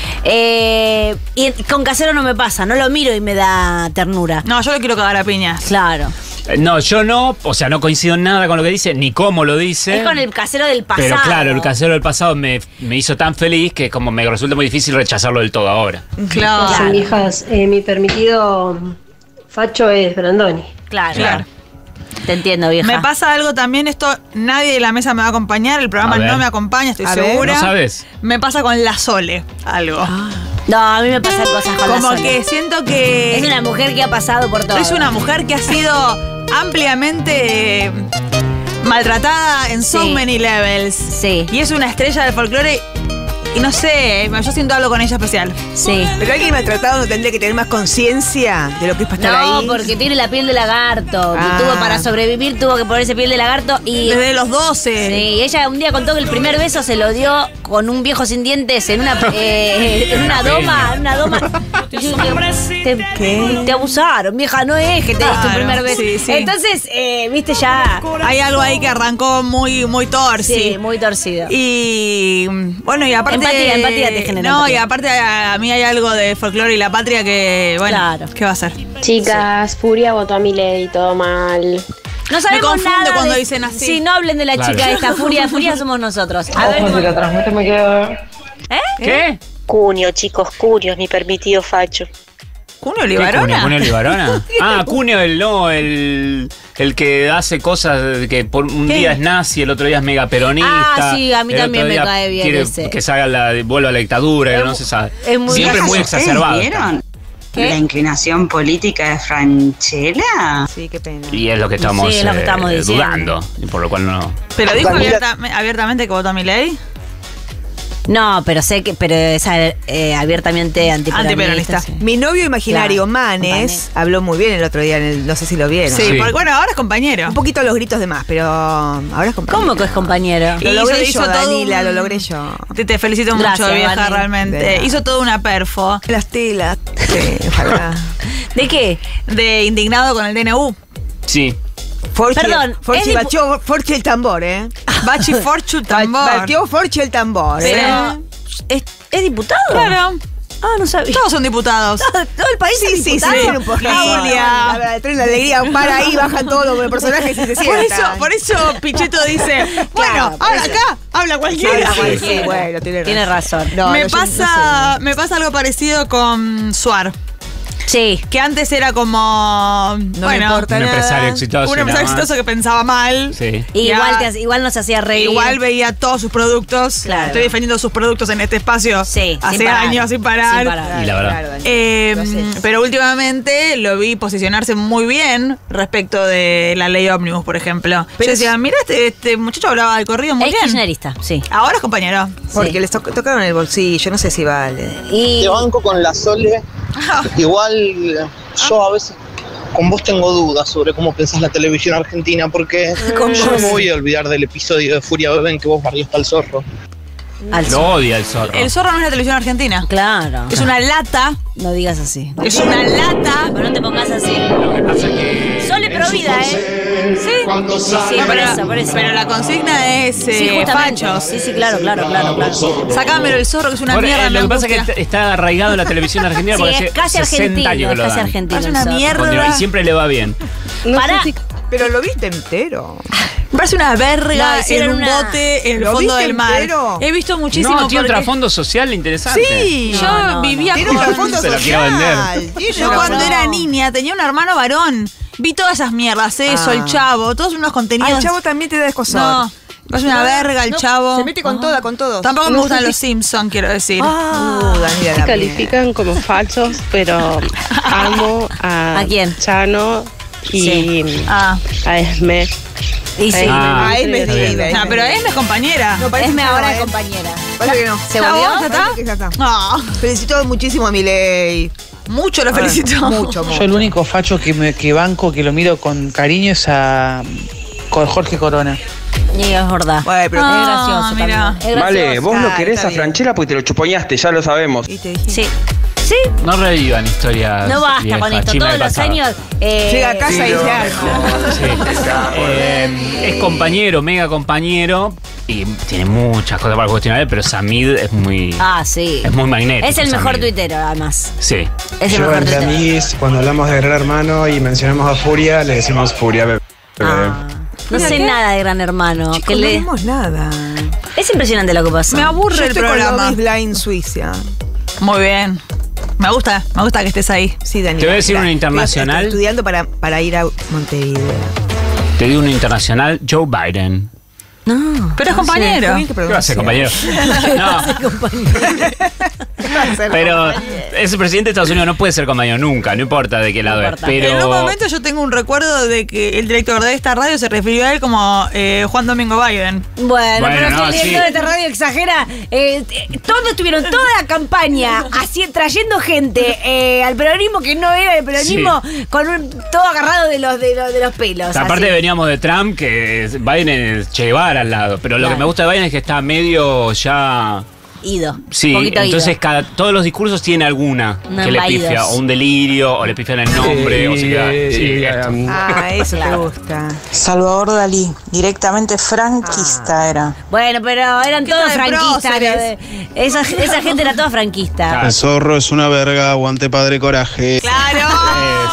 Speaker 1: Eh, y con Casero no me pasa, no lo miro y me da ternura.
Speaker 2: No, yo lo quiero cagar a piñas.
Speaker 1: Claro.
Speaker 4: Eh, No, yo no, o sea, no coincido en nada con lo que dice, ni cómo lo dice.
Speaker 1: Es con el Casero del pasado.
Speaker 4: Pero claro, el casero del pasado me, me hizo tan feliz que como me resulta muy difícil rechazarlo del todo ahora.
Speaker 2: Claro.
Speaker 5: Hijas, eh, mi permitido facho es Brandoni.
Speaker 1: Claro.
Speaker 2: Claro.
Speaker 1: Te entiendo, vieja.
Speaker 2: Me pasa algo también, esto nadie de la mesa me va a acompañar, el programa
Speaker 4: A ver.
Speaker 2: no me acompaña, estoy
Speaker 3: A ver.
Speaker 2: segura.
Speaker 4: ¿No sabes?
Speaker 2: Me pasa con la Sole, algo.
Speaker 1: No, a mí me pasan cosas con la
Speaker 2: Como
Speaker 1: Sole.
Speaker 2: que siento que
Speaker 1: Es una mujer que ha pasado por todo.
Speaker 2: es una mujer que ha sido ampliamente eh, maltratada en so
Speaker 1: Sí.
Speaker 2: many levels.
Speaker 1: Sí.
Speaker 2: Y es una estrella del folclore y no sé, yo siento algo con ella especial.
Speaker 1: Sí.
Speaker 3: Pero alguien maltratado no tendría que tener más conciencia de lo que es para estar
Speaker 1: No,
Speaker 3: ahí.
Speaker 1: porque tiene la piel de lagarto.
Speaker 3: Ah.
Speaker 1: Que tuvo para sobrevivir, tuvo que ponerse piel de lagarto y.
Speaker 2: Desde los doce.
Speaker 1: Sí, y ella un día contó que el primer beso se lo dio con un viejo sin dientes en una eh, en una doma, en una doma. Y yo dije, te,
Speaker 2: ¿Qué?
Speaker 1: te abusaron, vieja, no es que te diste un
Speaker 2: Claro,
Speaker 1: primer beso.
Speaker 2: sí, sí.
Speaker 1: Entonces, eh, viste ya.
Speaker 2: Hay algo ahí que arrancó muy, muy torci.
Speaker 1: Sí, muy torcido.
Speaker 2: Y bueno, y aparte.
Speaker 1: Empatía, empatía te genera
Speaker 2: No,
Speaker 1: empatía.
Speaker 2: y aparte a, a mí hay algo de folclore y la patria que, bueno,
Speaker 1: Claro.
Speaker 2: ¿qué va a ser?
Speaker 12: Chicas, Furia votó a Milei, todo mal.
Speaker 1: No sabemos
Speaker 2: confunde
Speaker 1: nada
Speaker 2: cuando
Speaker 1: de-
Speaker 2: dicen así.
Speaker 1: Sí, no hablen de la
Speaker 4: Claro.
Speaker 1: chica esta. Furia, Furia somos nosotros. A ver,
Speaker 11: Ojo, si la transmite me queda.
Speaker 1: ¿eh?
Speaker 4: ¿Qué?
Speaker 12: Cunio, chicos, Cunio es mi permitido facho.
Speaker 2: ¿Cunio
Speaker 4: ¿Qué Cunio?
Speaker 2: Libarona?
Speaker 4: ¿Cunio Libarona? Ah, Cunio, el no, el, el que hace cosas que por un
Speaker 2: ¿Qué?
Speaker 4: día es nazi, el otro día es mega peronista.
Speaker 1: Ah, sí, a mí
Speaker 4: el
Speaker 1: también
Speaker 4: otro
Speaker 1: me
Speaker 4: día
Speaker 1: cae bien
Speaker 4: quiere
Speaker 1: ese.
Speaker 4: que salga la, vuelva a la dictadura, que no se sabe.
Speaker 1: es muy-
Speaker 4: Siempre muy exacerbado.
Speaker 5: ¿Vieron
Speaker 1: ¿Qué?
Speaker 5: la inclinación política de Franchella?
Speaker 3: Sí, qué pena.
Speaker 4: Y es lo que estamos,
Speaker 1: Sí, es lo que
Speaker 4: eh,
Speaker 1: estamos diciendo.
Speaker 4: dudando. Y por lo cual no.
Speaker 2: Pero dijo
Speaker 20: Camila-
Speaker 2: abierta- abiertamente que votó a Milei.
Speaker 1: No, pero sé que, pero es eh, abiertamente antiperonista.
Speaker 2: Antiperonista.
Speaker 1: sí.
Speaker 3: Mi novio imaginario,
Speaker 1: Claro,
Speaker 3: Manes,
Speaker 1: Manes.
Speaker 3: habló muy bien el otro día, en el, no sé si lo vieron.
Speaker 2: Sí,
Speaker 4: Sí.
Speaker 2: porque bueno, ahora es compañero.
Speaker 3: Un poquito los gritos de más, pero ahora es compañero.
Speaker 1: ¿Cómo que es compañero?
Speaker 3: Lo
Speaker 2: Y
Speaker 3: logré
Speaker 2: hizo-
Speaker 3: yo,
Speaker 2: hizo todo
Speaker 3: Danila,
Speaker 2: un-
Speaker 3: lo logré yo.
Speaker 2: Te, te felicito
Speaker 1: Gracias,
Speaker 2: mucho, vieja,
Speaker 1: Vani.
Speaker 3: De
Speaker 2: realmente.
Speaker 3: nada.
Speaker 2: Hizo toda una perfo
Speaker 3: Las telas. Sí, ojalá.
Speaker 1: ¿De qué?
Speaker 2: de indignado con el D N U.
Speaker 4: Sí.
Speaker 3: Forchi,
Speaker 1: Perdón,
Speaker 3: Forchi
Speaker 1: es dipu-
Speaker 3: batió Forchi el tambor, ¿eh?
Speaker 2: Bachi Forchu tambor.
Speaker 3: Batió Forchi el tambor, ¿eh?
Speaker 1: Pero, ¿es, ¿es diputado?
Speaker 2: Claro.
Speaker 1: Ah, no sabía.
Speaker 2: Todos son diputados.
Speaker 1: Todo el país
Speaker 3: Sí,
Speaker 1: es
Speaker 3: sí, sí,
Speaker 1: diputado.
Speaker 3: sí, un poquito.
Speaker 2: Julia.
Speaker 3: La verdad, traen la alegría, para ahí, bajan todos los personajes y se sientan.
Speaker 2: Por eso, por eso Pichetto dice, bueno,
Speaker 3: por
Speaker 2: ahora
Speaker 3: eso.
Speaker 2: acá habla cualquiera.
Speaker 3: Sí, sí, sí,
Speaker 1: Sí,
Speaker 3: bueno, tiene,
Speaker 1: Tiene razón.
Speaker 3: No,
Speaker 2: me
Speaker 3: no, yo
Speaker 2: pasa, me pasa algo parecido con Suar,
Speaker 1: Sí.
Speaker 2: que antes era como
Speaker 3: No
Speaker 2: bueno,
Speaker 3: me importa
Speaker 4: Un
Speaker 3: nada.
Speaker 4: empresario exitoso.
Speaker 2: un
Speaker 4: y
Speaker 2: empresario
Speaker 4: nada más.
Speaker 2: exitoso que pensaba mal.
Speaker 4: Sí.
Speaker 1: Y
Speaker 2: Ya.
Speaker 1: igual, te, hace- igual nos hacía reír.
Speaker 2: Igual veía todos sus productos.
Speaker 1: Claro.
Speaker 2: Estoy defendiendo sus productos en este espacio
Speaker 1: Sí,
Speaker 2: hace
Speaker 1: sin parar.
Speaker 2: años sin parar.
Speaker 1: Sin parar.
Speaker 4: Y la verdad.
Speaker 3: Claro, Dani.
Speaker 2: Eh,
Speaker 3: Lo sé.
Speaker 2: pero últimamente lo vi posicionarse muy bien respecto de la ley ómnibus, por ejemplo.
Speaker 3: Pero
Speaker 2: Yo decía, mira, este, este muchacho hablaba del corrido muy
Speaker 1: Es
Speaker 2: bien.
Speaker 1: kirchnerista, sí.
Speaker 2: Ahora es compañero.
Speaker 3: Porque
Speaker 1: Sí.
Speaker 3: les to- tocaron el bolsillo, no sé si vale.
Speaker 1: Y
Speaker 8: Te banco con la Sole. Igual yo a veces con vos tengo dudas sobre cómo pensás la televisión argentina, porque
Speaker 1: Con
Speaker 8: yo
Speaker 1: vos.
Speaker 8: no me voy a olvidar del episodio de Furia Bebé en que vos barriaste al zorro.
Speaker 1: al
Speaker 4: Lo odia el zorro.
Speaker 2: El zorro no es la televisión argentina.
Speaker 1: Claro.
Speaker 2: Es una lata.
Speaker 1: No digas así.
Speaker 2: Es una lata.
Speaker 1: Pero no te pongas así.
Speaker 4: Lo que pasa es que.
Speaker 1: Sole pro vida, ¿eh?
Speaker 2: Sí.
Speaker 1: Sí, sí, por
Speaker 2: pero,
Speaker 1: eso, por eso.
Speaker 2: pero la consigna es eh,
Speaker 1: Sí, justamente.
Speaker 2: fachos.
Speaker 1: Sí, sí, claro, claro, claro, claro.
Speaker 2: Sacámelo el zorro, que es una
Speaker 4: Ahora,
Speaker 2: mierda.
Speaker 4: eh,
Speaker 2: me
Speaker 4: lo que pasa es que
Speaker 2: angustia.
Speaker 4: está- está arraigado en la televisión argentina
Speaker 1: Sí,
Speaker 4: porque
Speaker 1: es
Speaker 4: hace
Speaker 1: casi
Speaker 4: sesenta
Speaker 1: argentino,
Speaker 4: años que
Speaker 1: es
Speaker 4: lo
Speaker 1: casi
Speaker 4: dan.
Speaker 1: argentino.
Speaker 2: Es
Speaker 1: el
Speaker 2: una
Speaker 1: zorro.
Speaker 2: mierda.
Speaker 4: Continúa, y siempre le va bien.
Speaker 1: Pará.
Speaker 3: Pero lo viste entero.
Speaker 2: Me parece una verga
Speaker 1: No, hicieron
Speaker 2: en un
Speaker 1: una-
Speaker 2: bote en el
Speaker 3: ¿Lo
Speaker 2: fondo
Speaker 3: viste
Speaker 2: del mar.
Speaker 3: entero?
Speaker 2: He visto muchísimo.
Speaker 4: No, tiene un
Speaker 2: porque-
Speaker 4: trasfondo social interesante.
Speaker 2: Sí, yo
Speaker 1: No, no,
Speaker 2: vivía
Speaker 3: Tiene un
Speaker 2: con.
Speaker 3: trasfondo
Speaker 4: Se la quiero vender.
Speaker 3: social. tiene
Speaker 2: Yo
Speaker 3: un
Speaker 2: cuando
Speaker 3: trasfondo.
Speaker 2: era niña tenía un hermano varón. Vi todas esas mierdas, eso,
Speaker 3: Ah.
Speaker 2: el chavo, todos unos contenidos.
Speaker 3: Ah, el chavo también te da descosor.
Speaker 2: No, es una
Speaker 3: No,
Speaker 2: verga el
Speaker 3: no,
Speaker 2: chavo.
Speaker 3: Se mete con toda, con todos.
Speaker 2: Tampoco me
Speaker 3: No
Speaker 2: gustan
Speaker 3: sé
Speaker 2: los
Speaker 3: si-
Speaker 2: Simpsons, quiero decir.
Speaker 3: Uh, Daniela
Speaker 13: Se
Speaker 3: también.
Speaker 13: califican como falsos, pero amo a,
Speaker 1: ¿A quién?
Speaker 13: Chano y
Speaker 1: Sí.
Speaker 2: Ah.
Speaker 13: a Esme.
Speaker 1: Y sí.
Speaker 4: Ah,
Speaker 3: Ah, él me
Speaker 4: está bien.
Speaker 3: escribe.
Speaker 2: No, pero es mi compañera.
Speaker 3: No, parece
Speaker 1: Esme
Speaker 3: que no,
Speaker 1: ahora
Speaker 3: ¿eh?
Speaker 1: es compañera.
Speaker 3: Parece que no.
Speaker 1: ¿Se
Speaker 2: ¿Ya
Speaker 1: volvió?
Speaker 2: vos? ¿Ya está?
Speaker 3: Parece que ya está.
Speaker 2: No,
Speaker 3: Felicito muchísimo a Milei.
Speaker 2: mucho lo felicito.
Speaker 3: Mucho, mucho.
Speaker 23: Yo el único facho que, me, que banco, que lo miro con cariño es a con Jorge Corona.
Speaker 1: Y es verdad.
Speaker 3: Bueno, pero
Speaker 2: Ah,
Speaker 1: es gracioso
Speaker 2: mira.
Speaker 1: también. Es
Speaker 7: Vale,
Speaker 1: gracioso.
Speaker 7: vos
Speaker 3: Ah,
Speaker 7: lo querés
Speaker 3: está
Speaker 7: a
Speaker 3: bien.
Speaker 7: Franchella porque te lo chupoñaste, ya lo sabemos.
Speaker 3: Y te dije.
Speaker 1: Sí. Sí.
Speaker 4: No revivan historias.
Speaker 1: No basta
Speaker 4: viejas,
Speaker 1: con esto.
Speaker 4: chisme
Speaker 1: Todos
Speaker 4: del
Speaker 1: los
Speaker 4: pasado.
Speaker 1: años. eh,
Speaker 3: Llega a casa y
Speaker 7: Sí,
Speaker 3: dice
Speaker 7: no.
Speaker 3: algo.
Speaker 4: Sí. Eh, es compañero, mega compañero. Y tiene muchas cosas para cuestionar, pero Samid es muy.
Speaker 1: Ah, sí.
Speaker 4: Es muy magnético.
Speaker 1: Es el mejor
Speaker 4: Samid.
Speaker 1: tuitero, además.
Speaker 4: Sí.
Speaker 1: Es el
Speaker 9: Yo
Speaker 1: mejor
Speaker 9: entre
Speaker 1: tuitero.
Speaker 9: amiguis, cuando hablamos de Gran Hermano y mencionamos a Furia, le decimos Furia bebé.
Speaker 1: Ah, no sé
Speaker 2: ¿Qué?
Speaker 1: nada de Gran Hermano.
Speaker 3: Chicos,
Speaker 1: que
Speaker 3: no
Speaker 1: le...
Speaker 3: vimos nada.
Speaker 1: Es impresionante lo que pasa.
Speaker 2: Me aburre
Speaker 3: Yo
Speaker 2: el
Speaker 3: estoy con
Speaker 2: programa.
Speaker 3: Love is Blind Suiza.
Speaker 2: Muy bien. Me gusta, me gusta que estés ahí.
Speaker 3: Sí, Daniela.
Speaker 4: Te voy a decir
Speaker 3: Mira,
Speaker 4: una internacional.
Speaker 3: Estoy estudiando para, para ir a Montevideo.
Speaker 4: Te digo una internacional, Joe Biden.
Speaker 1: No.
Speaker 2: Pero es compañero.
Speaker 4: ¿Qué va a ser, compañero? No. Pero ese presidente de Estados Unidos no puede ser compañero nunca, no importa de qué lado es. Pero...
Speaker 2: En un momento yo tengo un recuerdo de que el director de esta radio se refirió a él como eh, Juan Domingo Biden.
Speaker 1: Bueno,
Speaker 4: Bueno,
Speaker 1: pero
Speaker 4: no,
Speaker 1: si el director
Speaker 4: sí.
Speaker 1: de esta radio exagera, eh, eh, todos estuvieron toda la campaña así, trayendo gente eh, al peronismo que no era el peronismo, con un, todo agarrado de los, de los, de los pelos.
Speaker 4: Aparte
Speaker 1: así.
Speaker 4: veníamos de Trump, que Biden es Che Guevara al lado. Pero lo
Speaker 1: Claro.
Speaker 4: que me gusta de Biden es que está medio ya...
Speaker 1: Ido.
Speaker 4: Sí,
Speaker 1: poquito
Speaker 4: entonces
Speaker 1: ido.
Speaker 4: cada, todos los discursos tienen alguna
Speaker 1: No,
Speaker 4: que le
Speaker 1: vaídos.
Speaker 4: pifia, o un delirio, o le pifian el nombre, o se queda... Sí, esto.
Speaker 3: Ah, eso te gusta.
Speaker 23: Salvador Dalí, directamente franquista era.
Speaker 1: Bueno, pero eran todos
Speaker 2: de
Speaker 1: franquistas.
Speaker 2: próceres.
Speaker 1: Esa, esa gente era toda franquista.
Speaker 9: El zorro es una verga, aguante padre coraje.
Speaker 2: ¡Claro!
Speaker 4: Eh,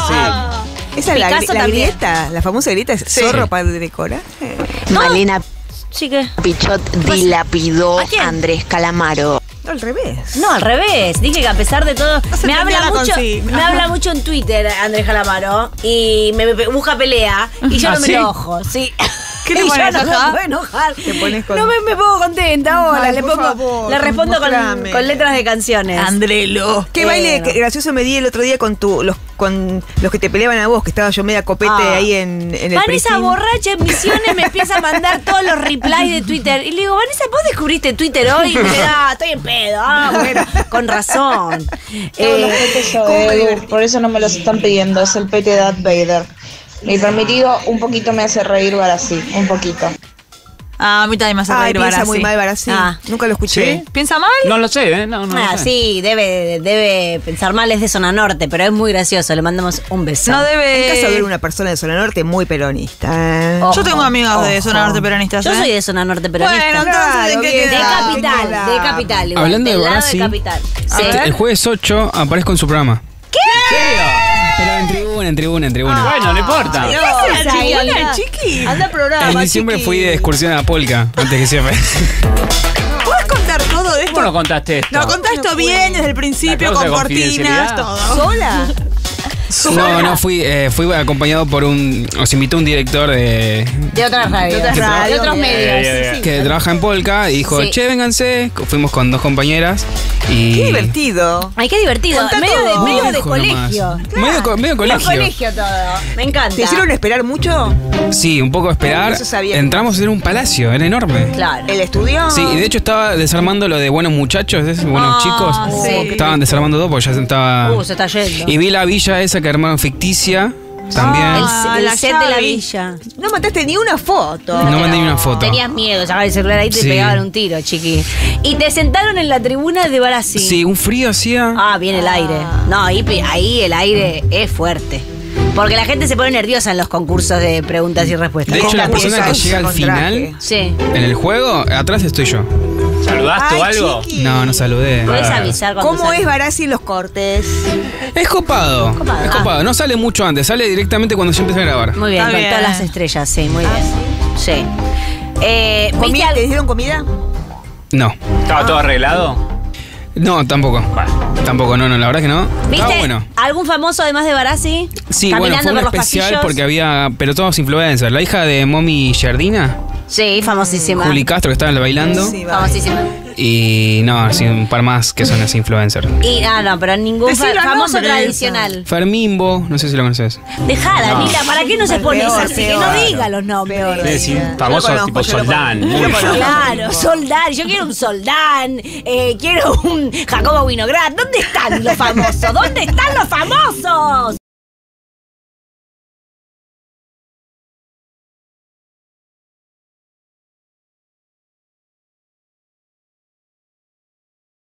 Speaker 4: sí.
Speaker 3: Esa es la,
Speaker 1: Picasso
Speaker 3: la
Speaker 1: también.
Speaker 3: grieta, la famosa grieta es
Speaker 2: Sí.
Speaker 3: zorro padre de coraje.
Speaker 6: Malena
Speaker 1: Sí que.
Speaker 6: Pichot dilapidó
Speaker 1: ¿A quién?
Speaker 6: a Andrés Calamaro.
Speaker 3: No, al revés.
Speaker 1: No, al revés. Dije que a pesar de todo.
Speaker 2: se
Speaker 1: me
Speaker 2: entendió
Speaker 1: habla
Speaker 2: la
Speaker 1: mucho.
Speaker 2: consigna.
Speaker 1: Me habla mucho en Twitter, Andrés Calamaro. Y me, me busca pelea. Y yo
Speaker 4: ¿Ah,
Speaker 1: no me
Speaker 4: sí?
Speaker 1: enojo. Sí.
Speaker 2: ¿Qué te
Speaker 1: Y yo
Speaker 2: pones,
Speaker 1: no me
Speaker 2: ajá?
Speaker 1: puedo enojar.
Speaker 3: Te pones con-
Speaker 1: No me, me pongo contenta. Hola,
Speaker 3: Ay,
Speaker 1: le
Speaker 3: por
Speaker 1: pongo.
Speaker 3: favor,
Speaker 1: le respondo con,
Speaker 3: mostrame.
Speaker 1: con letras de canciones.
Speaker 2: Andrelo.
Speaker 3: Qué
Speaker 1: Eh,
Speaker 3: baile
Speaker 1: no.
Speaker 3: que gracioso me di el otro día con tu los con los que te peleaban a vos, que estaba yo media copete
Speaker 1: Ah.
Speaker 3: ahí en, en el
Speaker 1: Vanessa
Speaker 3: pre-team.
Speaker 1: borracha en Misiones me empieza a mandar todos los replies de Twitter. Y le digo, Vanessa, ¿vos descubriste Twitter hoy? Y me dice, ah, estoy en pedo. Ah, bueno, con razón. Eh,
Speaker 14: Por eso no me los están pidiendo, es el pete de Darth Vader. Mi permitido un poquito me hace reír Barassi, un poquito.
Speaker 2: Ah, a mí también me hace
Speaker 3: Ay,
Speaker 2: reír
Speaker 3: piensa
Speaker 2: Barassi.
Speaker 3: muy mal Barassi.
Speaker 1: Ah.
Speaker 3: Nunca lo escuché.
Speaker 4: ¿Sí?
Speaker 2: ¿Piensa mal?
Speaker 4: No lo sé, ¿eh? No, no lo
Speaker 1: ah,
Speaker 4: sé.
Speaker 1: sí, debe, debe pensar mal, es de Zona Norte, pero es muy gracioso. Le mandamos un beso.
Speaker 2: No debe.
Speaker 3: En casa de una persona de Zona Norte muy peronista. ¿eh?
Speaker 1: Ojo,
Speaker 2: Yo tengo amigos de
Speaker 1: ojo.
Speaker 2: Zona Norte peronistas.
Speaker 1: Yo
Speaker 2: ¿eh?
Speaker 1: soy de Zona Norte peronista.
Speaker 2: Bueno, entonces, ¿de qué
Speaker 1: de
Speaker 2: queda?
Speaker 1: capital,
Speaker 3: Queda.
Speaker 1: de capital. igual,
Speaker 15: Hablando de
Speaker 1: del lado
Speaker 15: Barassi,
Speaker 1: de capital.
Speaker 2: A
Speaker 1: Sí.
Speaker 2: ver.
Speaker 15: El jueves ocho aparezco en su programa.
Speaker 1: ¿Qué?
Speaker 15: Pero en tribuna, en tribuna, en tribuna.
Speaker 4: Bueno, no importa.
Speaker 1: ¿Qué
Speaker 2: haces,
Speaker 1: haces ahí?
Speaker 2: chiquita,
Speaker 1: Anda-
Speaker 2: chiqui?
Speaker 1: Anda al programa,
Speaker 15: En diciembre
Speaker 1: chiqui.
Speaker 15: fui de excursión a Polka, antes que cierre.
Speaker 2: ¿Puedes contar todo esto?
Speaker 4: ¿Cómo no contaste esto?
Speaker 2: No, contá esto bien desde el principio,
Speaker 4: La
Speaker 2: con
Speaker 4: cláusula de
Speaker 2: cortinas,
Speaker 4: confidencialidad.
Speaker 2: todo.
Speaker 3: ¿Sola?
Speaker 15: No, no, fui, eh, fui acompañado por un. Os invitó un director de.
Speaker 1: De otras radios.
Speaker 3: De otras
Speaker 1: De
Speaker 3: radios,
Speaker 1: otros
Speaker 3: bien.
Speaker 1: medios.
Speaker 4: Eh, eh,
Speaker 1: sí.
Speaker 15: que trabaja en Polka y dijo,
Speaker 1: Sí.
Speaker 15: che, vénganse. Fuimos con dos compañeras y.
Speaker 3: Qué divertido.
Speaker 1: Ay, qué divertido.
Speaker 3: Contá
Speaker 1: Medio de,
Speaker 3: todo.
Speaker 1: medio de
Speaker 15: Hijo nomás.
Speaker 1: colegio.
Speaker 15: Medio, co- medio
Speaker 1: Medio
Speaker 15: colegio.
Speaker 1: colegio todo. Me encanta.
Speaker 3: ¿Te hicieron esperar mucho?
Speaker 15: Sí, un poco esperar.
Speaker 3: Eso sabía.
Speaker 15: Entramos en un palacio, era enorme.
Speaker 1: Claro.
Speaker 3: ¿El estudio?
Speaker 15: Sí, y de hecho estaba desarmando lo de buenos muchachos, ¿es? buenos
Speaker 1: Ah,
Speaker 15: chicos.
Speaker 1: sí.
Speaker 15: Estaban desarmando todo porque ya se estaba.
Speaker 1: Uh, se está yendo.
Speaker 15: Y vi la villa esa que armaron ficticia también.
Speaker 1: El,
Speaker 2: Ah,
Speaker 1: el
Speaker 2: la
Speaker 1: set de la
Speaker 2: llave.
Speaker 1: villa.
Speaker 3: No mataste ni una foto.
Speaker 15: No mandé ni una foto.
Speaker 1: Tenías miedo, sacabas el celular ahí y te
Speaker 15: Sí.
Speaker 1: pegaban un tiro, chiqui. Y te sentaron en la tribuna de Barassi.
Speaker 15: Sí, un frío hacía.
Speaker 1: Ah, viene el aire. No, ahí, ahí el aire es fuerte. Porque la gente se pone nerviosa en los concursos de preguntas y respuestas.
Speaker 15: De hecho, la
Speaker 3: Con
Speaker 15: persona que
Speaker 3: traje.
Speaker 15: llega al
Speaker 3: Con
Speaker 15: final
Speaker 3: traje.
Speaker 1: Sí.
Speaker 15: en el juego, atrás estoy yo.
Speaker 4: ¿Saludaste o
Speaker 3: Ay,
Speaker 4: algo?
Speaker 3: chiqui.
Speaker 15: No, no saludé.
Speaker 1: Podés avisar cuando
Speaker 3: ¿Cómo
Speaker 1: salga.
Speaker 3: es Barassi en los cortes?
Speaker 15: Es copado.
Speaker 1: Copado.
Speaker 15: Es copado. No sale mucho antes, sale directamente cuando se empieza a grabar.
Speaker 1: Muy bien,
Speaker 2: Está
Speaker 1: con
Speaker 2: bien.
Speaker 1: todas las estrellas, sí, muy bien. Sí. Eh, ¿viste
Speaker 3: ¿Comida?
Speaker 1: al-
Speaker 3: ¿Te dieron comida?
Speaker 15: No.
Speaker 4: ¿Estaba todo arreglado?
Speaker 15: No, tampoco. Tampoco, no, no, la verdad que no.
Speaker 1: ¿Viste
Speaker 15: Estaba bueno.
Speaker 1: algún famoso además de Barassi?
Speaker 15: Sí,
Speaker 1: Caminando
Speaker 15: bueno, fue un
Speaker 1: por los
Speaker 15: especial
Speaker 1: pasillos.
Speaker 15: porque había, pero todos influencers. La hija de Momi Jardina,
Speaker 1: Sí, famosísima.
Speaker 15: Juli Castro, que estaba bailando.
Speaker 3: Sí, va.
Speaker 1: Famosísima.
Speaker 15: Y no, sí, un par más que son así influencers.
Speaker 1: Y ah, no, pero ningún fa-
Speaker 2: Decí los
Speaker 1: famoso
Speaker 2: nombres.
Speaker 1: tradicional.
Speaker 15: Fermimbo, no sé si lo conoces.
Speaker 1: Dejala,
Speaker 15: No.
Speaker 1: mira, ¿para qué no se pone
Speaker 3: Peor,
Speaker 1: así? Que
Speaker 3: peor.
Speaker 1: no diga los nombres.
Speaker 3: Peor.
Speaker 4: Es decir,
Speaker 3: Yo
Speaker 4: famoso
Speaker 3: lo conozco,
Speaker 4: tipo
Speaker 3: yo lo
Speaker 4: Soldán.
Speaker 3: conozco.
Speaker 4: muy
Speaker 3: Yo lo
Speaker 4: famoso.
Speaker 1: Claro, Soldán. Yo quiero un Soldán. eh, quiero un Jacobo Winograd. ¿Dónde están los famosos? ¿Dónde están los famosos?